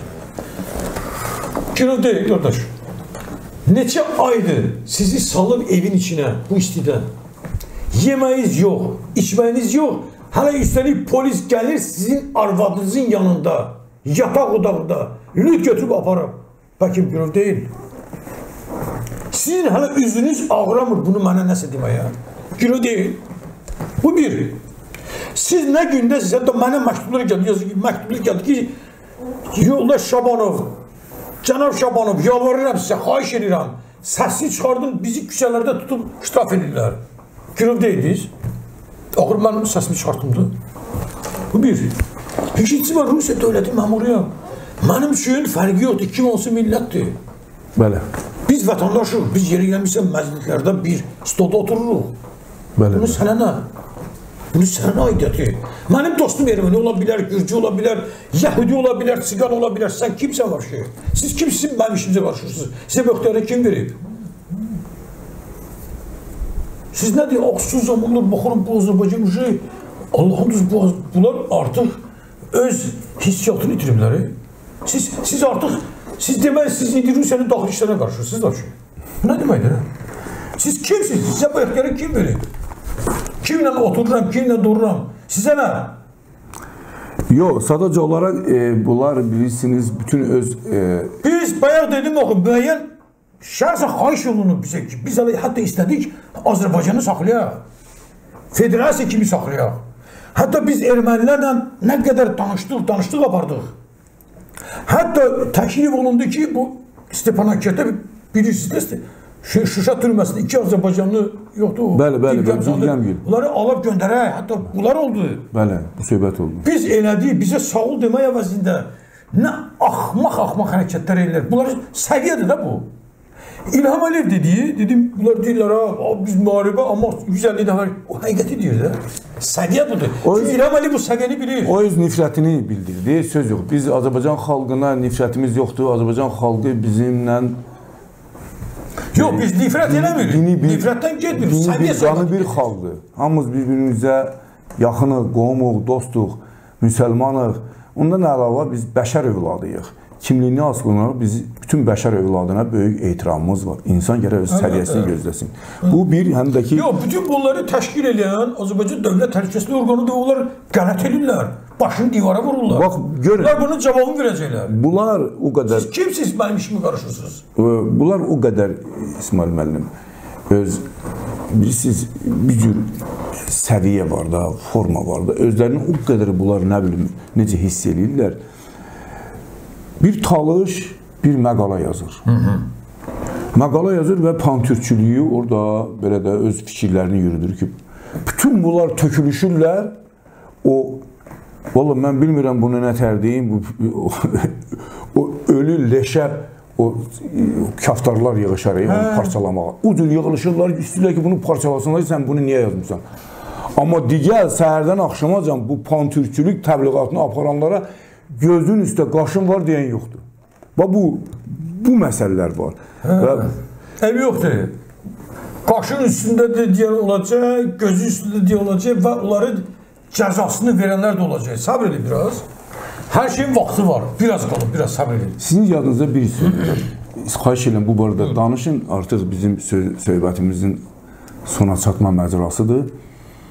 [SPEAKER 2] Girov deyil, qardaş. Neçə aydır sizi salır evin içinə, bu istidən. Yeməyiz yox, içməyiniz yox. Hələ üstəlik polis gəlir sizin arvadınızın yanında, yataq odağında, lüt götürüb aparır. Bəlkə girov deyil. Sizin hələ üzünüz ağramır bunu mənə nəsə deməyə. Girov deyil. Bu bir. Siz nə gündə sizə də mənə məktublar gəldi ki, yoldaş Şabanov, cənab Şabanov, yalvarıram sizə, xahiş edirəm, səsi çıxardın, bizi küçələrdə tutub ştraf edirlər. Girov deyildiniz. Ağır mənim səsimi çıxartımdı. Bu bir. İkincisi var, Rusiya dövləti məmuruyam. Mənim üçün fərqi yoxdur, kim olsun millətdir.
[SPEAKER 1] Bəli.
[SPEAKER 2] Biz vətəndaşıq, biz yeri gəlmişsə məclislərdə bir stolda otururuq.
[SPEAKER 1] Bəli.
[SPEAKER 2] Bunu sənə nə? Bunu sənə aidiyyəti. Mənim dostum erməni ola bilər, gürcü ola bilər, yəhudi ola bilər, siqan ola bilər. Sən kimsən var ki? Siz kimsiniz mənim işimizə qarşırsınız? Sizə bu ixtiyarı kim verib? Siz nə deyək, oxsuz zamanlar baxırım bu Azərbaycan uşağı, Allah'ın düz bunlar artıq öz hissiyatını itiriblər. Siz artıq, siz demək, siz indi Rusiyanın daxil işlərinə qarşırsınız da ki. Bu nə deməkdir? Siz kimsiniz? Sizə bu ixtiyarı kim verib? Kimlə otururam, kimlə dururam? Sizə nə?
[SPEAKER 1] Yox, sadəcə olaraq bunlar bilirsiniz, bütün öz...
[SPEAKER 2] Biz bayaq dedim oxum, müəyyən şəxsən xahiş olunub bizə ki, biz hətta istədik Azərbaycanı saxlayaq, federasiya kimi saxlayaq. Hətta biz ermənilərlə nə qədər danışdıq apardıq. Hətta təklif olundu ki, bu Stepanakiyatda bilirsiniz, Şuşa türməsində 2 Azərbaycanlı yoxdur.
[SPEAKER 1] Bəli, Bilgəmgil.
[SPEAKER 2] Bunları alıb göndərək, hətta bunlar oldu.
[SPEAKER 1] Bəli, bu söhbət oldu.
[SPEAKER 2] Biz elədik, bizə sağ ol demək əvəzində nə axmaq hərəkətlər edirlər. Bunlar səviyyədir də bu. İlham Əliyev dediyi, dedim, bunlar deyirlər, biz müharibə, amma 150 nəfər, o həqiqəti deyir də. Səviyyə budur. Çünki İlham Əliyev bu səviyyəni bilir.
[SPEAKER 1] O öz nifrətini bildirdi, söz yox. Biz Azərbaycan xalqına nifrətimiz yoxdur, Azərbaycan xalqı bizimlə...
[SPEAKER 2] Yox, biz nifrət eləmirik, nifrətdən getmirik, səviyyə
[SPEAKER 1] qanı bir xalqdır. Hamımız bir-birimizə yaxınıq, qohumuq, dostuq, müsəlmanıq. Ondan əlavə biz bəşər övladıyıq. Kimliyini asılınaq, biz bütün bəşər övladına böyük ehtiramımız var. İnsan gərək öz səviyyəsini gözləsin. Bu bir, həm də ki...
[SPEAKER 2] Yox, bütün bunları təşkil edən Azərbaycan Dövlət Təhlükəsizlik Orqanıdır, onlar qələt edirlər, başını divara vururlar.
[SPEAKER 1] Bax, görün.
[SPEAKER 2] Bunlar bunun cavabını verəcəklər.
[SPEAKER 1] Bunlar o qədər...
[SPEAKER 2] Siz kimsiniz, mənim işimi qarışırsınız?
[SPEAKER 1] Bunlar o qədər, İsmail müəllim, bilirsiniz, bir cür səviyyə var da, forma var da, özlərini o qədər bunlar, nə bilim, necə hiss edirlər. Bir Talış, bir məqala yazır. Məqala yazır və pantürçülüyü orada belə də öz fikirlərini yürüdür ki, bütün bunlar tökülüşürlər, vallahi mən bilmirəm bunu nə tərdiyim, o ölü leşə, o kaftarlar yığışar, onu parçalamağa. O cür yığılışırlar, istəyirlər ki, bunu parçalasınlar, sən bunu niyə yazmışsan? Amma digər səhərdən axşamacan bu pantürçülük təbliğatını aparanlara gözün üstə qaşın var deyən yoxdur. Bu məsələlər var.
[SPEAKER 2] Əli yoxdur. Qaşın üstündə deyən olacaq, gözün üstündə deyən olacaq və onların cəzasını verənlər də olacaq. Sabr edin biraz. Hər şeyin vaxtı var. Biraz qalın, biraz sabr edin.
[SPEAKER 1] Sizin yadınızda bir söz. Xahiş edirəm bu barədə danışın. Artıq bizim söhbətimizin sona çatma məcrasıdır.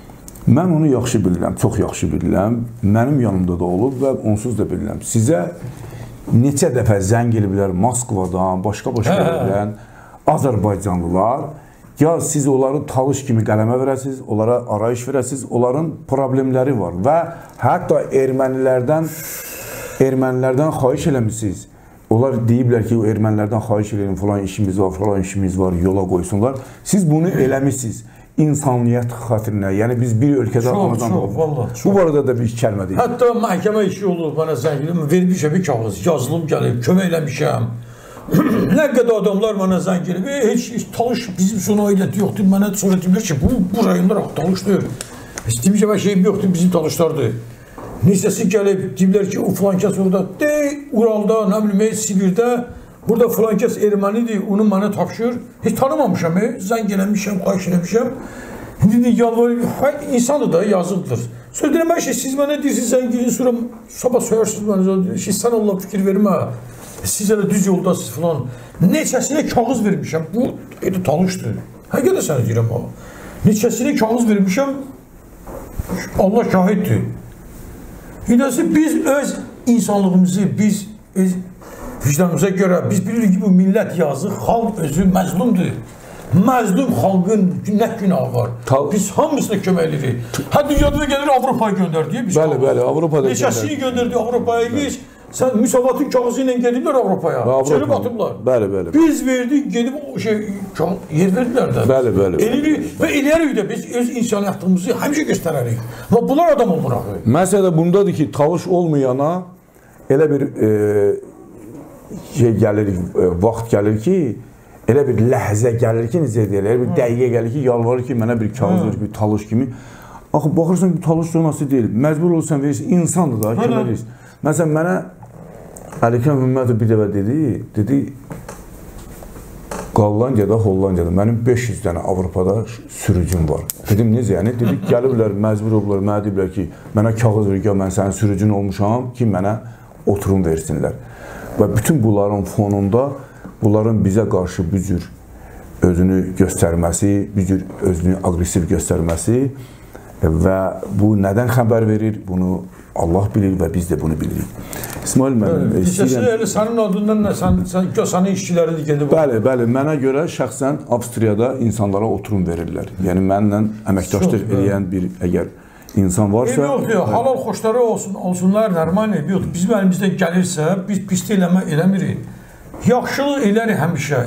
[SPEAKER 1] Mən onu yaxşı bilirəm, çox yaxşı bilirəm. Mənim yanımda da olub və onsuz da bilirəm. Sizə neçə dəfə zəng eliblər Moskvadan, başqa yerlərdən Azərbaycanlılar. Ya siz onları talış kimi qələmə verəsiniz, onlara arayış verəsiniz, onların problemləri var və hətta ermənilərdən xahiş eləmişsiniz. Onlar deyiblər ki, o ermənilərdən xahiş edin, falan işimiz var, yola qoysunlar. Siz bunu eləmişsiniz insaniyyət xatirinə. Yəni biz bir ölkədə bu barədə də bir kəlmə deyil.
[SPEAKER 2] Hətta məhkəmə işi olub, mənə zəng edib, vermişəm bir kağız, yazılıb gəlib, kömək eləmişəm. Nə qədər adamlar mənə zəng edib, heç talış bizim son ailəti yoxdur. Mənə sonra deyiblər ki, bu rayonlar talışdır. Demişəm, şeyim yoxdur, bizim talışlardır. Neçəsi gəlib, deyiblər ki, o filankəs orada, Uralda, nə bilim, Sibirdə, burada filankəs ermənidir, onu mənə tapşır. Heç tanımamışam, zəng eləmişəm, xahiş eləmişəm. İndi yalvarır, insandır da, yazıqdır. Sonra deyirəm, siz mənə deyirsiniz, zəng edin, sonra sabah soyarsınız mənə, sən Allah fikir vermə. Siz elə düz yoldasınız filan. Neçəsinə kağız vermişəm, bu talışdır. Həqiqətən sənə deyirəm o. Neçəsinə kağız vermişəm, Allah şahiddir. Biz öz insanlığımızı, biz öz vicdanımıza görə, biz bilirik ki, bu millət yazıq, xalq özü məzlumdur. Məzlum xalqın nə günahı var. Biz hamısına kömək edirik. Dünyada gəlir Avropaya göndərdik.
[SPEAKER 1] Bəli, Avropada göndərdik.
[SPEAKER 2] Neçəsini göndərdik Avropaya, sən müsavatın kağızı ilə gediblər Avropaya, çelib atıblar.
[SPEAKER 1] Bəli.
[SPEAKER 2] Biz verdik, gedib yer verdilər də.
[SPEAKER 1] Bəli.
[SPEAKER 2] Eləyirik və eləyərik də biz öz insaniyyətimizi həmişə göstərərik. Və bunlar adam olmuraq.
[SPEAKER 1] Məsələ bundadır ki, talış olmayana elə bir vaxt gəlir ki, elə bir ləhzə gəlir ki, necə deyirlər, elə bir dəqiqə gəlir ki, yalvarır ki, mənə bir kağız verir, bir talış kimi. Axı, baxırsan ki, talış sonrası deyil, məcbur olursan verirsin, insandır da, kömək edirsin. Məsələn, mənə Əlikan Hümmətov bir dəfə dedi, Qallandiyada, Hollandiyada mənim 500 dənə Avropada sürücüm var. Dedim, necə yəni? Dedik, gəliblər, məcbur olublar, mənə deyiblər ki, mənə kağız verir ki, mən sənin sürücün olmuşam ki, mənə oturum versinlər. Və bütün bunların fonunda bunların bizə qarşı bu cür özünü göstərməsi, bu cür özünü aqressiv göstərməsi və bu nədən xəbər verir, bunu Allah bilir və biz də bunu bilirik. İsmail müəllim,
[SPEAKER 2] sənin adından nə? Sənin işçilərini gedib?
[SPEAKER 1] Bəli, mənə görə şəxsən Avstriyada insanlara oturum verirlər. Yəni, mənlə əməkdaşlıq edən bir əgər insan varsa...
[SPEAKER 2] Yox, halal xoşları olsunlar, nərmani. Bizim əlimizdən gəlirsə, biz pislik eləmirik. Yaxşılıq elərik həmişə.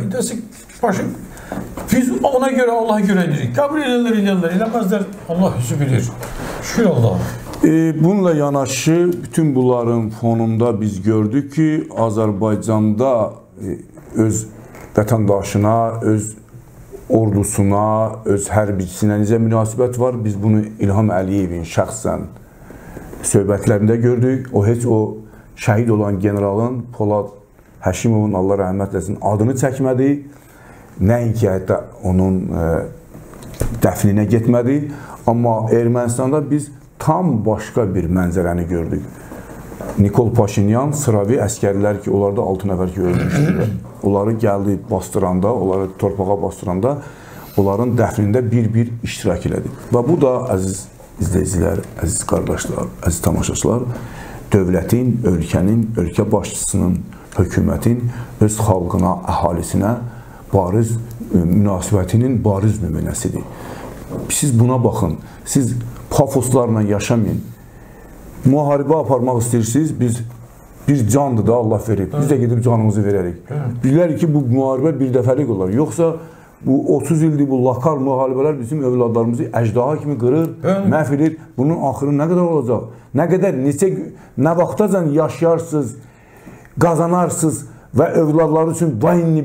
[SPEAKER 2] Biz ona görə, Allaha görə edirik. Qəbul edirlər, eləməzlər, Allah yüzü bilir. Şükür Allah.
[SPEAKER 1] Bununla yanaşı, bütün bunların fonunda biz gördük ki, Azərbaycanda öz vətəndaşına, öz ordusuna, öz hərbiçisinə necə münasibət var. Biz bunu İlham Əliyevin şəxsən söhbətlərində gördük. O, heç o şəhid olan generalın Polad Həşimovun, Allah rəhmət eləsin, adını çəkmədi. Nəinki hətta onun dəfninə getmədi. Amma Ermənistanda biz tam başqa bir mənzərəni gördük. Nikol Paşinyan, sıravi əskərlər ki, onlarda 6 nəfər ki, ölmüşdür. Onları gəldi bastıranda, onları torpağa bastıranda, onların dəfnində bir iştirak elədi. Və bu da, əziz izləyicilər, əziz qardaşlar, əziz tamaşaçılar, dövlətin, ölkənin, ölkə başçısının, hökumətin öz xalqına, əhalisinə bariz münasibətinin bariz nümunəsidir. Siz buna baxın, siz pafoslarla yaşamayın. Müharibə aparmaq istəyirsiniz, biz bir candır da Allah verib. Biz də gedib canımızı verərik. Bilərik ki, bu müharibə bir dəfəlik olar. Yoxsa bu 30 ildir bu lokal müharibələr bizim övladlarımızı əcdaha kimi qırır, məhv edir. Bunun axırı nə qədər olacaq? Nə qədər, nə vaxtacan yaşayarsınız, qazanarsınız və övladları üçün vayinli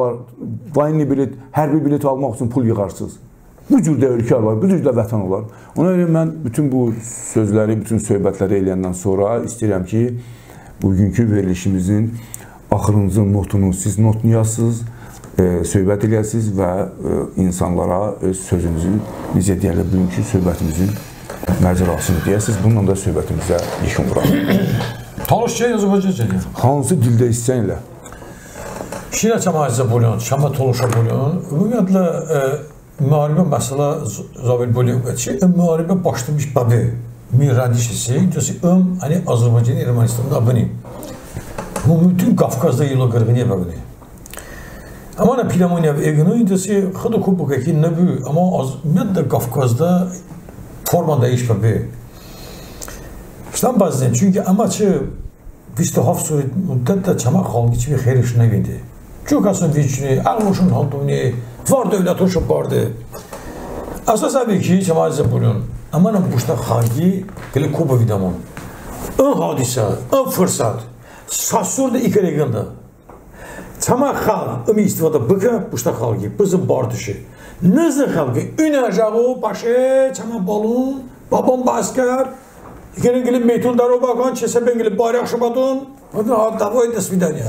[SPEAKER 1] bilet, hərbi bilet almaq üçün pul yığarsınız. Bu cürdə ölkə olar, bu cürdə vətən olar. Ona görə mən bütün bu sözləri, bütün söhbətləri eləyəndən sonra istəyirəm ki, bugünkü verilişimizin axırıncı notunu siz notlayasınız, söhbət eləyəsiniz və insanlara öz sözünüzü, necə deyərlər, bugünkü söhbətimizin məcrasını deyəsiniz. Bununla da söhbətimizə yekun vuraq.
[SPEAKER 2] Talışçıya yazılacaq.
[SPEAKER 1] Hansı dildə istəyən ilə?
[SPEAKER 2] Şirə çəmazizə bölün, şəmə toluşa bölün. Ümumiyyətlə, müharibə məsələ Zabil Boliyevqəçi, müharibə başlamış babi, miradişisi, hani Azərbaycan, Ermənistan'da abini. Bu bütün Qafqazda yılı qırğını yapabini. Ama ne Pilamoniyev egini, xıdı kubuk ekin ne bu, ama ümumiyyətlə Qafqazda forma değiş babi. İşte bazen, çünkü amaçı biz de hafta müddətlə çamaq xalqı kimi xeyr işinə gindi. Çok asın vicini, ağlaşın halduni, var devlet hoşup vardı. Asas tabii ki çamazı bunun. Ama ne bu işte xalqı gele kuba vidamon. Ön hadise, ön fırsat. Sasurda iki reganda. Çamaq xalq, ömü istifada bıka, bu işte xalqı, bizim bardışı. Nızı xalqı, ünacağı, başı, çamaq balon, babam baskar, İkinin gelip meytun daro bakan, çese ben gelip bayrak şubatun. Hadi davayı da svidanya.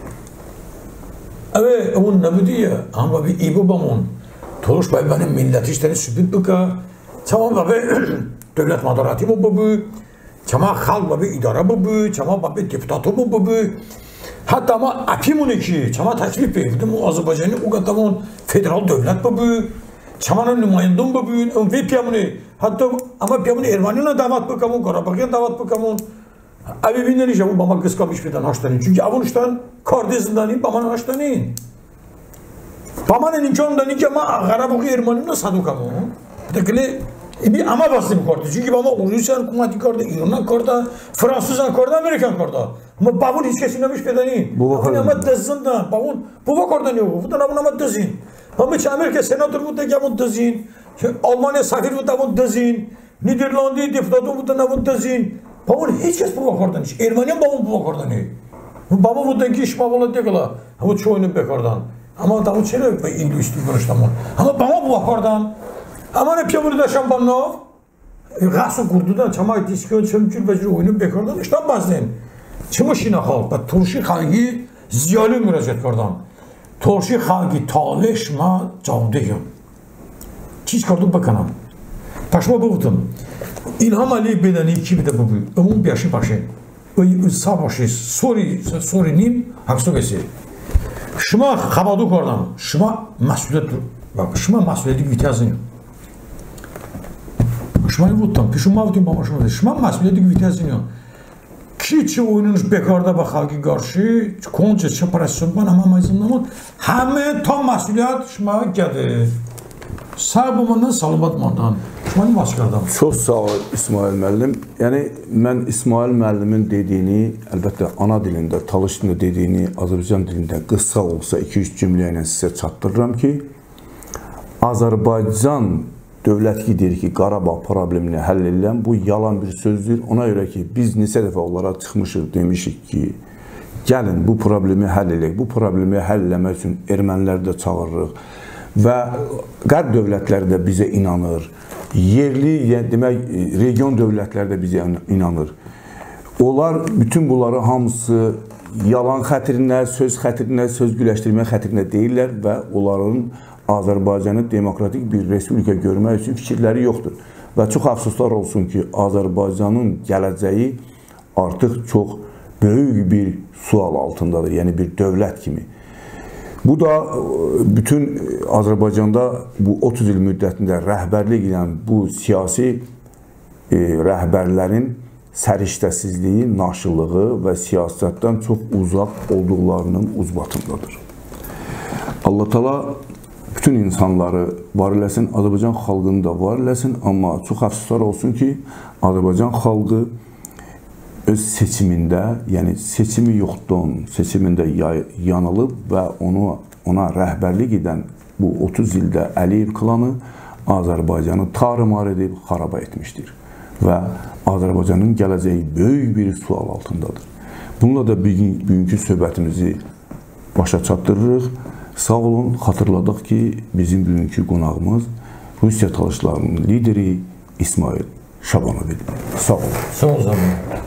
[SPEAKER 2] Evet, onun ne bu diye? Ama bir ibu bamun. Toluş bay benim milleti işte sübüt bıka. Çama babi devlet madarati bu bu. Çama halk babi idara bu bu. Çama babi deputatı bu bu. Hatta ama apimun ki, çama teklif verdim. O Azerbaycan'ın o kadar federal devlet bu bu. Çamanın nümayendun bu bu. Ve piyamunu. Hatta ama piyamunu Ermeni'ne davat bakamun, Karabağ'a davat bakamun. Abi binden işe bu baba kıskamış birden haşlanın. Çünkü avunuştan kardeşinden babanın haşlanın. Babanın imkanından ki ama Karabağ'a Ermeni'ne sadukamun. Tekli bir ama bastım kardeş. Çünkü baba Rusya hükümeti karda, İran karda, Fransızlar karda, Amerikan karda. Ama babun hiç kesinlemiş birden. Babun ama dızından. Babun baba karda ne yok? Bu da ama dızın. Ama Amerika senatör bu da yapın dızın. Almanya safir bu da yapın dızın. Niderlandi deputatı bu da yapın dızın. Babun hiç kes bu bakardan hiç. Ermeniyan babun bu bakardan ne? Baba bu da ki iş babalı dekala. Ama çoğunu bekardan. Ama adamın çene yok be İngiliz üstü konuştamın. Ama baba bu bakardan. Ama ne piyamını da şampanlav. Gası kurdu da çamay diskiyon çömkül becir oyunu bekardan. İşte bazen. Çımışına halk. Bak Turşi halki ziyalı müracaat kardan. Turşi halki talışma cavdeyim. Çiz kardım bakanam. Paşma buldum. İlham Aliyev bedeni iki bir de bu. Onun bir yaşı başı. Savaşı, sorinin haksı besi. Şuma xabaduk oradan. Şuma məsuliyyət. Bak, şuma məsuliyyəti vitязın. Şuma ne buldum? Pişuma buldum baba şuma. Şuma məsuliyyəti vitязın. Kiçi oyununuz bekarda bak halkı karşı. Konca çaparasyon bana ama mazımlamın. Həmin tam məsuliyyət şuma gəldi. Sağ olmandan, salamatmandan. Şumanı başqardan.
[SPEAKER 1] Çox sağ ol İsmail müəllim. Yəni, mən İsmail müəllimin dediyini, əlbəttə ana dilində, talış dilində dediyini, Azərbaycan dilində qısa olsa 2-3 cümlə ilə sizə çatdırıram ki, Azərbaycan dövləti deyir ki, Qarabağ problemini həll edən bu yalan bir sözdür. Ona görə ki, biz neçə dəfə onlara çıxmışıq, demişik ki, gəlin bu problemi həll edək. Bu problemi həll eləmək üçün erməniləri də çağırırıq. Və qərb dövlətləri də bizə inanır. Yerli, yəni demək, region dövlətləri də bizə inanır. Onlar bütün bunları hamısı yalan xətrinə, söz xətrinə, söz güləşdirmə xətrinə deyirlər və onların Azərbaycanı demokratik bir respublika görmək üçün fikirləri yoxdur. Və çox əfsuslar olsun ki, Azərbaycanın gələcəyi artıq çox böyük bir sual altındadır, yəni bir dövlət kimi. Bu da bütün Azərbaycanda bu 30 il müddətində rəhbərlik edən bu siyasi rəhbərlərin səriştəsizliyi, naşılığı və siyasətdən çox uzaq olduqlarının uzbatındadır. Allah Teala bütün insanları var eləsin, Azərbaycan xalqını da var eləsin, amma çox əfsuslar olsun ki, Azərbaycan xalqı öz seçimində, yəni seçimi yoxdan, seçimində yanılıb və ona rəhbərlik edən bu 30 ildə Əliyev klanı Azərbaycanı tarımar edib, xaraba etmişdir. Və Azərbaycanın gələcəyi böyük bir sual altındadır. Bununla da bugünkü söhbətimizi başa çatdırırıq. Sağ olun, xatırladıq ki, bizim bugünkü qonağımız Rusiya talışlarının lideri İsmail Şabanov idi. Sağ olun.
[SPEAKER 2] Sağ olun.